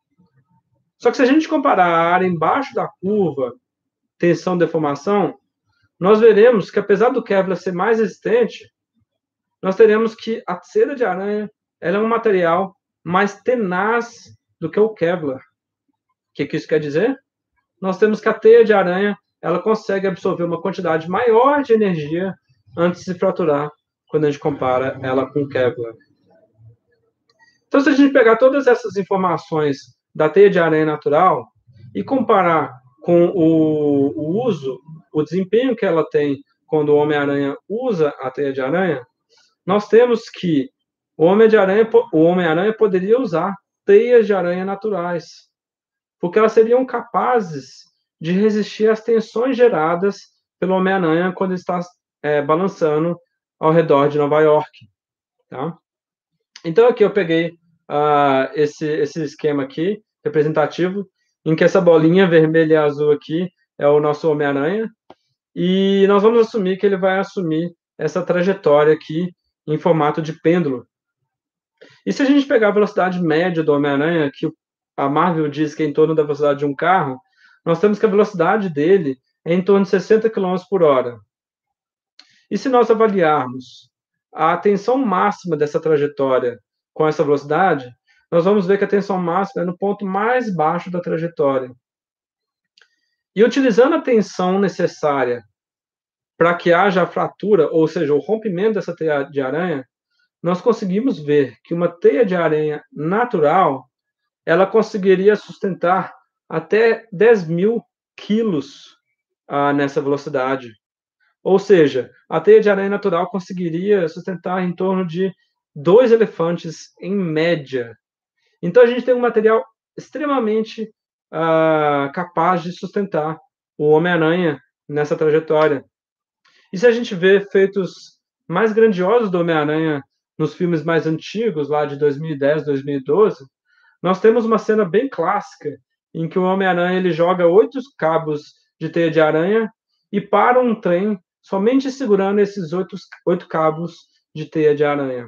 Só que se a gente comparar a área embaixo da curva, tensão-deformação, nós veremos que, apesar do Kevlar ser mais resistente, nós teremos que a seda de aranha ela é um material mais tenaz do que o Kevlar. O que, que isso quer dizer? Nós temos que a teia de aranha ela consegue absorver uma quantidade maior de energia antes de se fraturar, quando a gente compara ela com o Kevlar. Então, se a gente pegar todas essas informações da teia de aranha natural e comparar com o, o uso, o desempenho que ela tem quando o Homem-Aranha usa a teia de aranha, nós temos que o Homem-Aranha o Homem-Aranha poderia usar teias de aranha naturais, porque elas seriam capazes de resistir às tensões geradas pelo Homem-Aranha quando está é, balançando ao redor de Nova York. Tá? Então, aqui eu peguei uh, esse, esse esquema aqui, representativo, em que essa bolinha vermelha e azul aqui é o nosso Homem-Aranha, e nós vamos assumir que ele vai assumir essa trajetória aqui em formato de pêndulo. E se a gente pegar a velocidade média do Homem-Aranha, que a Marvel diz que é em torno da velocidade de um carro, nós temos que a velocidade dele é em torno de sessenta quilômetros por hora. E se nós avaliarmos a tensão máxima dessa trajetória com essa velocidade, nós vamos ver que a tensão máxima é no ponto mais baixo da trajetória. E utilizando a tensão necessária para que haja a fratura, ou seja, o rompimento dessa teia de aranha, nós conseguimos ver que uma teia de aranha natural ela conseguiria sustentar até dez mil quilos ah, nessa velocidade. Ou seja, a teia de aranha natural conseguiria sustentar em torno de dois elefantes em média. Então, a gente tem um material extremamente ah, capaz de sustentar o Homem-Aranha nessa trajetória. E se a gente vê feitos mais grandiosos do Homem-Aranha nos filmes mais antigos, lá de dois mil e dez, dois mil e doze, nós temos uma cena bem clássica em que o Homem-Aranha ele joga oito cabos de teia de aranha e para um trem somente segurando esses oito, oito cabos de teia de aranha.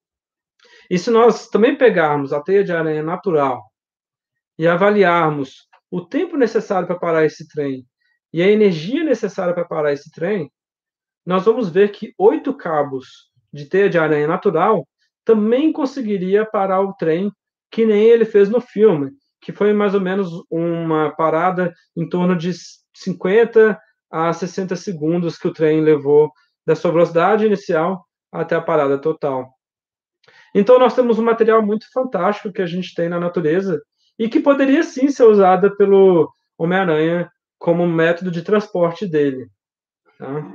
E se nós também pegarmos a teia de aranha natural e avaliarmos o tempo necessário para parar esse trem e a energia necessária para parar esse trem, nós vamos ver que oito cabos de teia de aranha natural também conseguiria parar o trem, que nem ele fez no filme, que foi mais ou menos uma parada em torno de cinquenta a sessenta segundos que o trem levou da sua velocidade inicial até a parada total. Então, nós temos um material muito fantástico que a gente tem na natureza e que poderia sim ser usada pelo Homem-Aranha como método de transporte dele. Tá?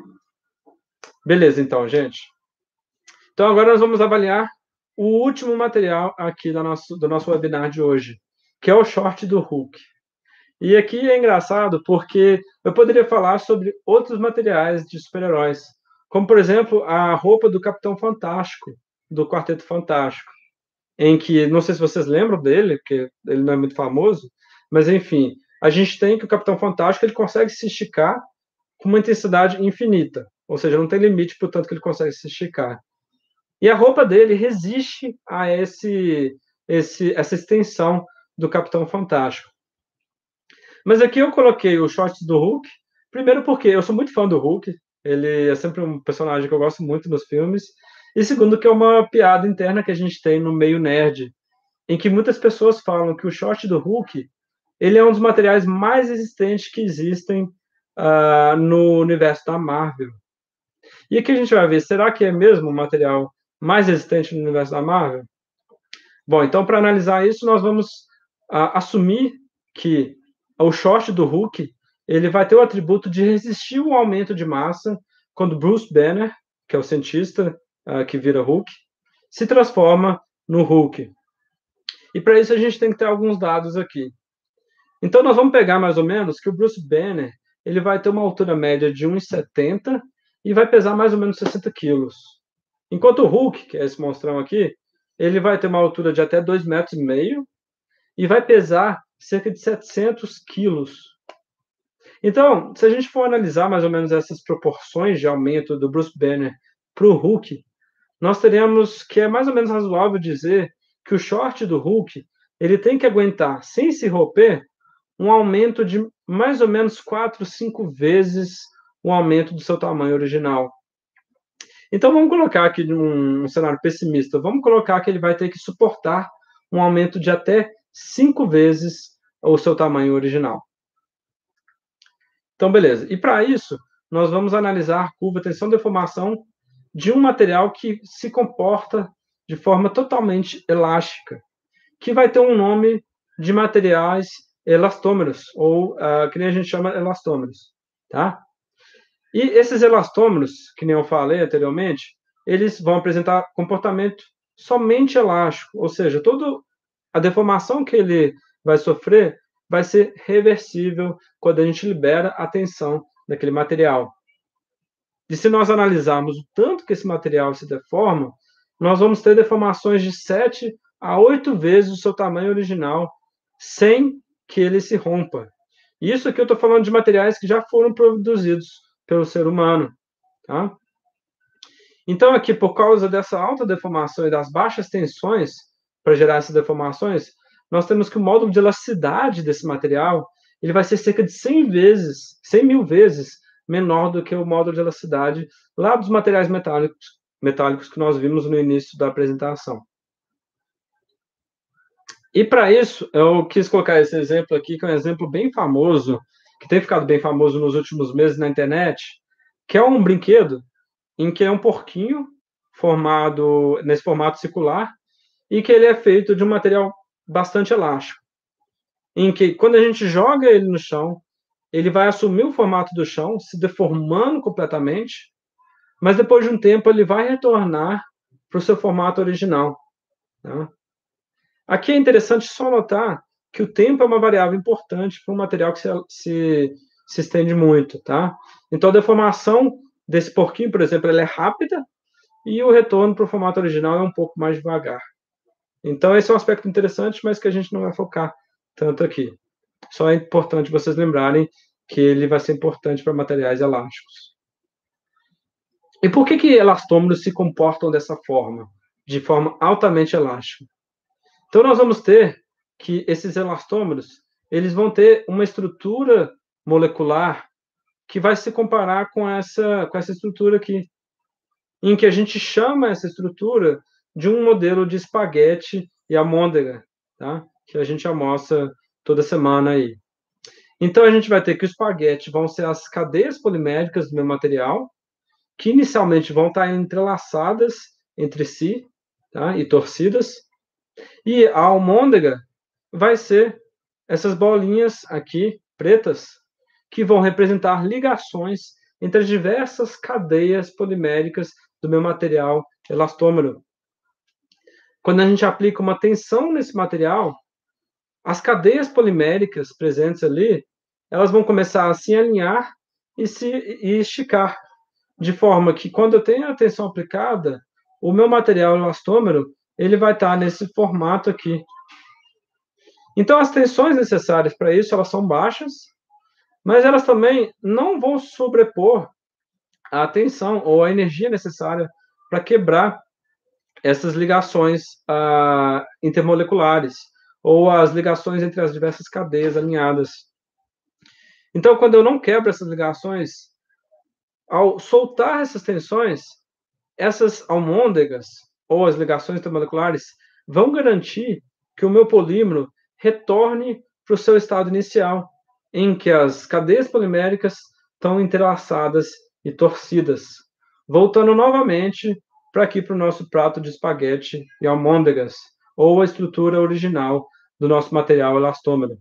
Beleza, então, gente. Então, agora nós vamos avaliar o último material aqui do nosso, do nosso webinar de hoje, que é o short do Hulk. E aqui é engraçado porque eu poderia falar sobre outros materiais de super-heróis, como, por exemplo, a roupa do Capitão Fantástico, do Quarteto Fantástico, em que, não sei se vocês lembram dele, porque ele não é muito famoso, mas, enfim, a gente tem que o Capitão Fantástico ele consegue se esticar com uma intensidade infinita, ou seja, não tem limite para o tanto que ele consegue se esticar. E a roupa dele resiste a esse, esse, essa extensão do Capitão Fantástico. Mas aqui eu coloquei o shorts do Hulk, primeiro porque eu sou muito fã do Hulk, ele é sempre um personagem que eu gosto muito nos filmes, e segundo que é uma piada interna que a gente tem no meio nerd, em que muitas pessoas falam que o short do Hulk ele é um dos materiais mais resistentes que existem uh, no universo da Marvel. E aqui a gente vai ver, será que é mesmo o material mais resistente no universo da Marvel? Bom, então para analisar isso, nós vamos uh, assumir que o short do Hulk ele vai ter o atributo de resistir ao aumento de massa quando Bruce Banner, que é o cientista uh, que vira Hulk, se transforma no Hulk. E para isso a gente tem que ter alguns dados aqui. Então nós vamos pegar mais ou menos que o Bruce Banner ele vai ter uma altura média de um e setenta e vai pesar mais ou menos sessenta quilos. Enquanto o Hulk, que é esse monstrão aqui, ele vai ter uma altura de até dois metros e meio e vai pesar cerca de setecentos quilos. Então, se a gente for analisar mais ou menos essas proporções de aumento do Bruce Banner para o Hulk, nós teremos que é mais ou menos razoável dizer que o short do Hulk ele tem que aguentar, sem se romper, um aumento de mais ou menos quatro, cinco vezes o aumento do seu tamanho original. Então, vamos colocar aqui um, um cenário pessimista. Vamos colocar que ele vai ter que suportar um aumento de até cinco vezes o seu tamanho original. Então, beleza. E para isso, nós vamos analisar a curva tensão-deformação de um material que se comporta de forma totalmente elástica, que vai ter um nome de materiais elastômeros, ou uh, que nem a gente chama elastômeros, tá? E esses elastômeros, que nem eu falei anteriormente, eles vão apresentar comportamento somente elástico, ou seja, toda a deformação que ele vai sofrer vai ser reversível quando a gente libera a tensão daquele material. E se nós analisarmos o tanto que esse material se deforma, nós vamos ter deformações de sete a oito vezes o seu tamanho original, sem que ele se rompa. Isso aqui eu estou falando de materiais que já foram produzidos pelo ser humano. Tá? Então, aqui, por causa dessa alta deformação e das baixas tensões para gerar essas deformações, nós temos que o módulo de elasticidade desse material ele vai ser cerca de cem vezes, cem mil vezes menor do que o módulo de elasticidade lá dos materiais metálicos, metálicos que nós vimos no início da apresentação. E para isso, eu quis colocar esse exemplo aqui, que é um exemplo bem famoso, que tem ficado bem famoso nos últimos meses na internet, que é um brinquedo em que é um porquinho formado nesse formato circular e que ele é feito de um material bastante elástico, em que quando a gente joga ele no chão, ele vai assumir o formato do chão, se deformando completamente, mas depois de um tempo ele vai retornar para o seu formato original. Tá? Aqui é interessante só notar que o tempo é uma variável importante para um material que se, se, se estende muito. Tá? Então a deformação desse porquinho, por exemplo, ela é rápida e o retorno para o formato original é um pouco mais devagar. Então esse é um aspecto interessante, mas que a gente não vai focar tanto aqui. Só é importante vocês lembrarem que ele vai ser importante para materiais elásticos. E por que que elastômeros se comportam dessa forma, de forma altamente elástica? Então nós vamos ter que esses elastômeros, eles vão ter uma estrutura molecular que vai se comparar com essa, com essa estrutura aqui, em que a gente chama essa estrutura de um modelo de espaguete e almôndega, tá? Que a gente almoça toda semana aí. Então, a gente vai ter que o espaguete vão ser as cadeias poliméricas do meu material, que inicialmente vão estar entrelaçadas entre si, tá? E torcidas. E a almôndega vai ser essas bolinhas aqui, pretas, que vão representar ligações entre as diversas cadeias poliméricas do meu material elastômero. Quando a gente aplica uma tensão nesse material, as cadeias poliméricas presentes ali, elas vão começar a se alinhar e se e esticar, de forma que quando eu tenho a tensão aplicada, o meu material elastômero, ele vai estar nesse formato aqui. Então, as tensões necessárias para isso, elas são baixas, mas elas também não vão sobrepor a tensão ou a energia necessária para quebrar essas ligações ah, intermoleculares ou as ligações entre as diversas cadeias alinhadas. Então, quando eu não quebro essas ligações, ao soltar essas tensões, essas almôndegas ou as ligações intermoleculares vão garantir que o meu polímero retorne para o seu estado inicial, em que as cadeias poliméricas estão entrelaçadas e torcidas. Voltando novamente para aqui para o nosso prato de espaguete e almôndegas, ou a estrutura original do nosso material elastômero.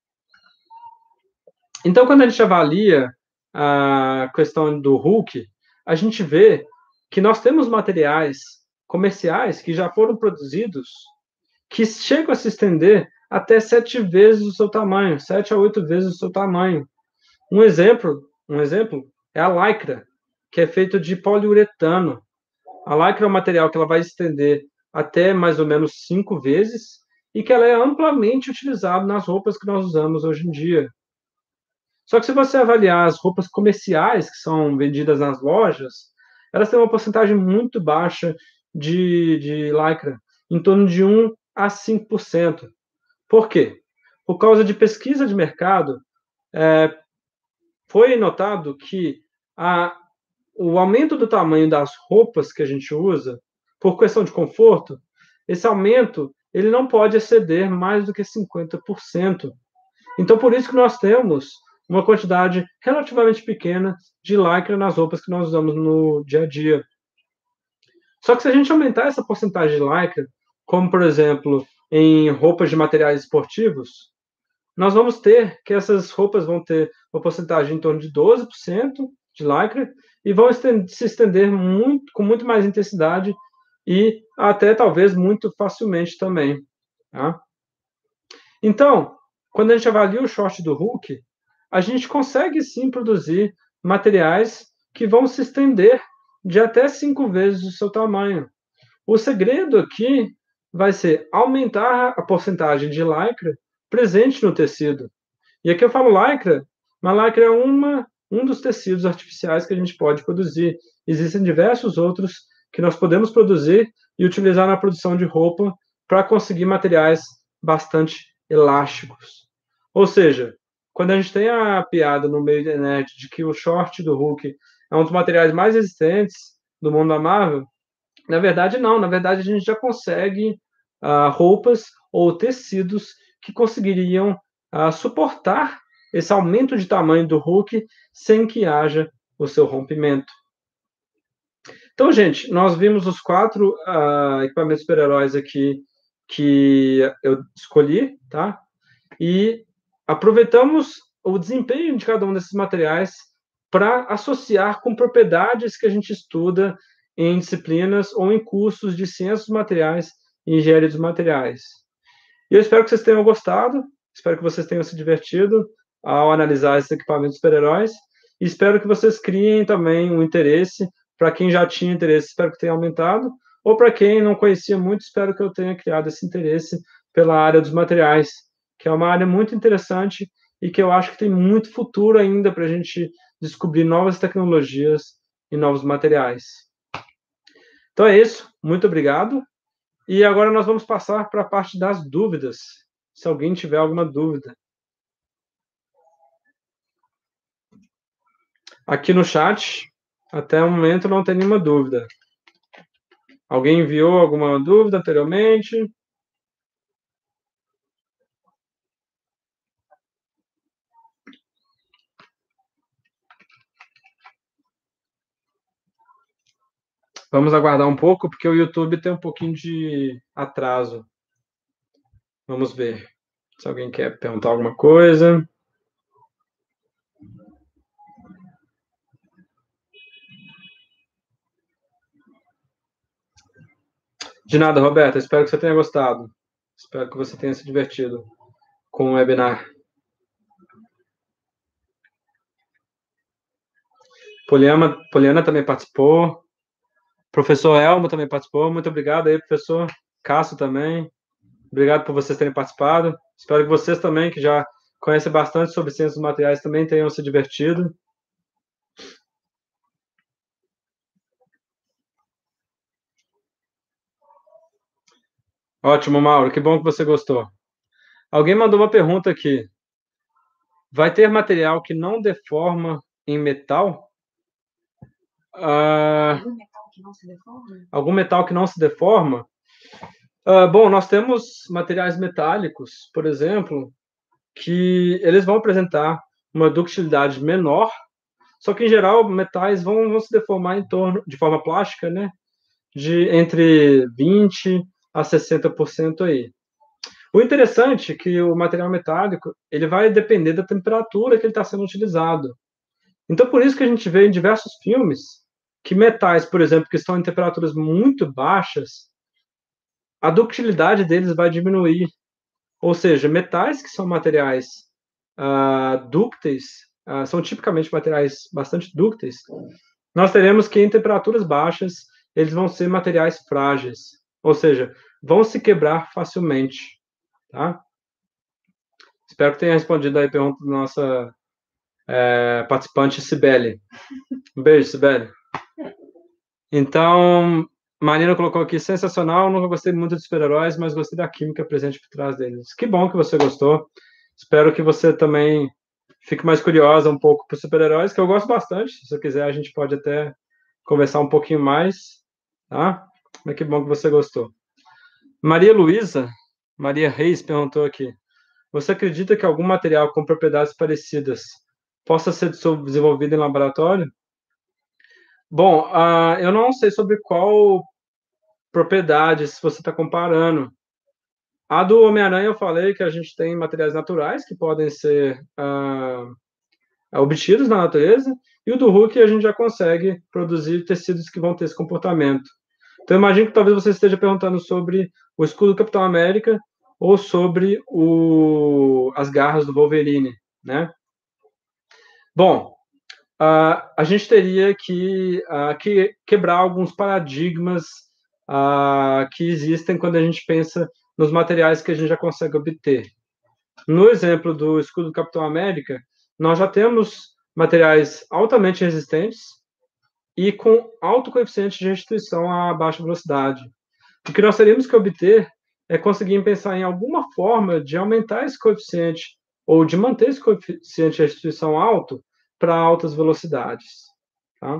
Então, quando a gente avalia a questão do Hulk, a gente vê que nós temos materiais comerciais que já foram produzidos que chegam a se estender até sete vezes o seu tamanho, sete a oito vezes o seu tamanho. Um exemplo, um exemplo é a lycra, que é feito de poliuretano. A lycra é um material que ela vai estender até mais ou menos cinco vezes e que ela é amplamente utilizada nas roupas que nós usamos hoje em dia. Só que se você avaliar as roupas comerciais que são vendidas nas lojas, elas têm uma porcentagem muito baixa de, de lycra, em torno de um a cinco por cento. Por quê? Por causa de pesquisa de mercado, é, foi notado que a, o aumento do tamanho das roupas que a gente usa, por questão de conforto, esse aumento ele não pode exceder mais do que cinquenta por cento. Então, por isso que nós temos uma quantidade relativamente pequena de lycra nas roupas que nós usamos no dia a dia. Só que se a gente aumentar essa porcentagem de lycra, como, por exemplo, em roupas de materiais esportivos, nós vamos ter que essas roupas vão ter uma porcentagem em torno de doze por cento de lycra e vão se estender muito, com muito mais intensidade e até talvez muito facilmente também. Tá? Então, quando a gente avalia o short do Hulk, a gente consegue sim produzir materiais que vão se estender de até cinco vezes o seu tamanho. O segredo aqui vai ser aumentar a porcentagem de lycra presente no tecido. E aqui eu falo lycra, mas lycra é uma, um dos tecidos artificiais que a gente pode produzir. Existem diversos outros que nós podemos produzir e utilizar na produção de roupa para conseguir materiais bastante elásticos. Ou seja, quando a gente tem a piada no meio da internet de que o short do Hulk é um dos materiais mais resistentes do mundo da Marvel, na verdade não, na verdade a gente já consegue uh, roupas ou tecidos que conseguiriam uh, suportar esse aumento de tamanho do Hulk sem que haja o seu rompimento. Então, gente, nós vimos os quatro uh, equipamentos super-heróis aqui que eu escolhi, tá? E aproveitamos o desempenho de cada um desses materiais para associar com propriedades que a gente estuda em disciplinas ou em cursos de ciências dos materiais e engenharia dos materiais. E eu espero que vocês tenham gostado, espero que vocês tenham se divertido ao analisar esses equipamentos super-heróis e espero que vocês criem também um interesse. Para quem já tinha interesse, espero que tenha aumentado, ou para quem não conhecia muito, espero que eu tenha criado esse interesse pela área dos materiais, que é uma área muito interessante e que eu acho que tem muito futuro ainda para a gente descobrir novas tecnologias e novos materiais. Então é isso, muito obrigado. E agora nós vamos passar para a parte das dúvidas, se alguém tiver alguma dúvida. Aqui no chat, até o momento, não tem nenhuma dúvida. Alguém enviou alguma dúvida anteriormente? Vamos aguardar um pouco, porque o YouTube tem um pouquinho de atraso. Vamos ver se alguém quer perguntar alguma coisa. De nada, Roberta. Espero que você tenha gostado. Espero que você tenha se divertido com o webinar. Poliana, Poliana também participou. Professor Elmo também participou. Muito obrigado aí, professor. Cássio também. Obrigado por vocês terem participado. Espero que vocês também, que já conhecem bastante sobre ciências dos materiais, também tenham se divertido. Ótimo, Mauro. Que bom que você gostou. Alguém mandou uma pergunta aqui. Vai ter material que não deforma em metal? Ah, algum metal que não se deforma? Algum metal que não se deforma? Ah, bom, nós temos materiais metálicos, por exemplo, que eles vão apresentar uma ductilidade menor, só que, em geral, metais vão, vão se deformar em torno, de forma plástica, né, de entre vinte a sessenta por cento aí. O interessante é que o material metálico ele vai depender da temperatura que ele está sendo utilizado. Então, por isso que a gente vê em diversos filmes que metais, por exemplo, que estão em temperaturas muito baixas, a ductilidade deles vai diminuir. Ou seja, metais que são materiais uh, dúcteis, uh, são tipicamente materiais bastante dúcteis, nós teremos que em temperaturas baixas eles vão ser materiais frágeis, ou seja, vão se quebrar facilmente. Tá? Espero que tenha respondido aí a pergunta da nossa é, participante, Cibele. Um beijo, Cibele. Então, Marina colocou aqui, sensacional, nunca gostei muito de super-heróis, mas gostei da química presente por trás deles. Que bom que você gostou. Espero que você também fique mais curiosa um pouco por super-heróis, que eu gosto bastante. Se você quiser, a gente pode até conversar um pouquinho mais, tá? Mas que bom que você gostou. Maria Luísa, Maria Reis perguntou aqui, você acredita que algum material com propriedades parecidas possa ser desenvolvido em laboratório? Bom, uh, eu não sei sobre qual propriedade se você está comparando. A do Homem-Aranha eu falei que a gente tem materiais naturais que podem ser uh, obtidos na natureza, e o do Hulk a gente já consegue produzir tecidos que vão ter esse comportamento. Então, eu imagino que talvez você esteja perguntando sobre o escudo do Capitão América ou sobre o, as garras do Wolverine, né? Bom, uh, a gente teria que, uh, que quebrar alguns paradigmas uh, que existem quando a gente pensa nos materiais que a gente já consegue obter. No exemplo do escudo do Capitão América, nós já temos materiais altamente resistentes e com alto coeficiente de restituição a baixa velocidade. O que nós teríamos que obter é conseguir pensar em alguma forma de aumentar esse coeficiente ou de manter esse coeficiente de restituição alto para altas velocidades. Tá?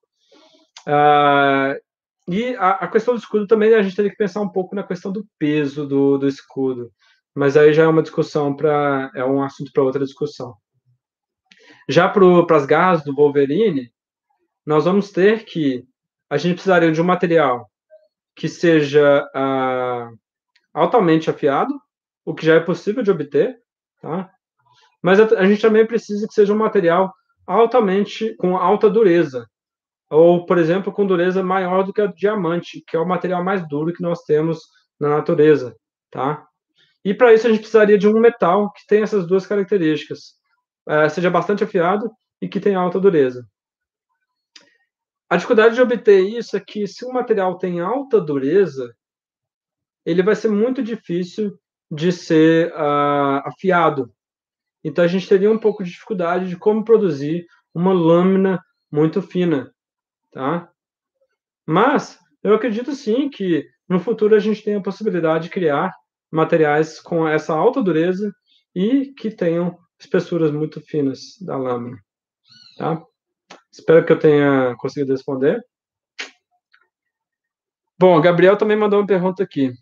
Ah, e a, a, questão do escudo também a gente teria que pensar um pouco na questão do peso do, do escudo, mas aí já é uma discussão para é um assunto para outra discussão. Já para as garras do Wolverine, nós vamos ter que a gente precisaria de um material que seja ah, altamente afiado, o que já é possível de obter, tá? Mas a, a gente também precisa que seja um material altamente com alta dureza, ou, por exemplo, com dureza maior do que a do diamante, que é o material mais duro que nós temos na natureza, tá? E para isso a gente precisaria de um metal que tenha essas duas características, é, seja bastante afiado e que tenha alta dureza. A dificuldade de obter isso é que se o material tem alta dureza, ele vai ser muito difícil de ser uh, afiado. Então a gente teria um pouco de dificuldade de como produzir uma lâmina muito fina, tá? Mas eu acredito sim que no futuro a gente tem a possibilidade de criar materiais com essa alta dureza e que tenham espessuras muito finas da lâmina, tá? Espero que eu tenha conseguido responder. Bom, o Gabriel também mandou uma pergunta aqui.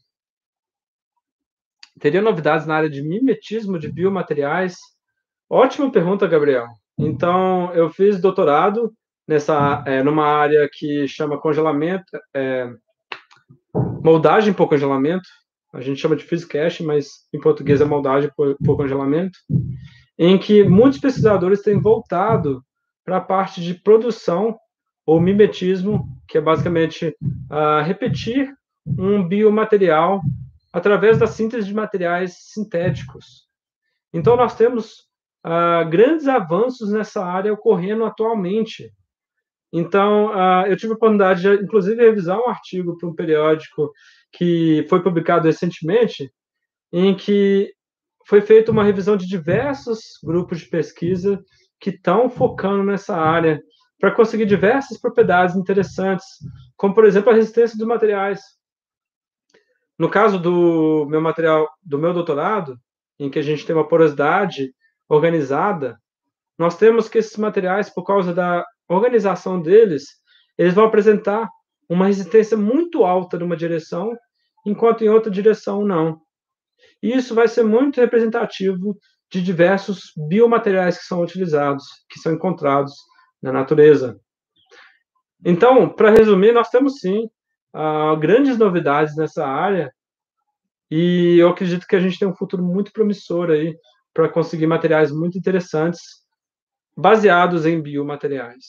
Teria novidades na área de mimetismo de biomateriais? Ótima pergunta, Gabriel. Então, eu fiz doutorado nessa, é, numa área que chama congelamento, é, moldagem por congelamento. A gente chama de freeze-cast, mas em português é moldagem por, por congelamento, em que muitos pesquisadores têm voltado para a parte de produção ou mimetismo, que é basicamente uh, repetir um biomaterial através da síntese de materiais sintéticos. Então, nós temos uh, grandes avanços nessa área ocorrendo atualmente. Então, uh, eu tive a oportunidade de, inclusive, revisar um artigo para um periódico que foi publicado recentemente, em que foi feita uma revisão de diversos grupos de pesquisa que estão focando nessa área para conseguir diversas propriedades interessantes, como, por exemplo, a resistência dos materiais. No caso do meu material, do meu doutorado, em que a gente tem uma porosidade organizada, nós temos que esses materiais, por causa da organização deles, eles vão apresentar uma resistência muito alta numa direção, enquanto em outra direção não. E isso vai ser muito representativo de diversos biomateriais que são utilizados, que são encontrados na natureza. Então, para resumir, nós temos sim uh, grandes novidades nessa área, e eu acredito que a gente tem um futuro muito promissor aí para conseguir materiais muito interessantes baseados em biomateriais.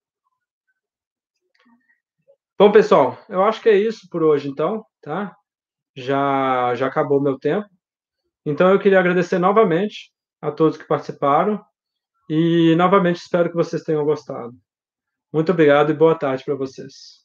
Bom, pessoal, eu acho que é isso por hoje, então, tá? Já, já acabou o meu tempo. Então, eu queria agradecer novamente a todos que participaram e, novamente, espero que vocês tenham gostado. Muito obrigado e boa tarde para vocês.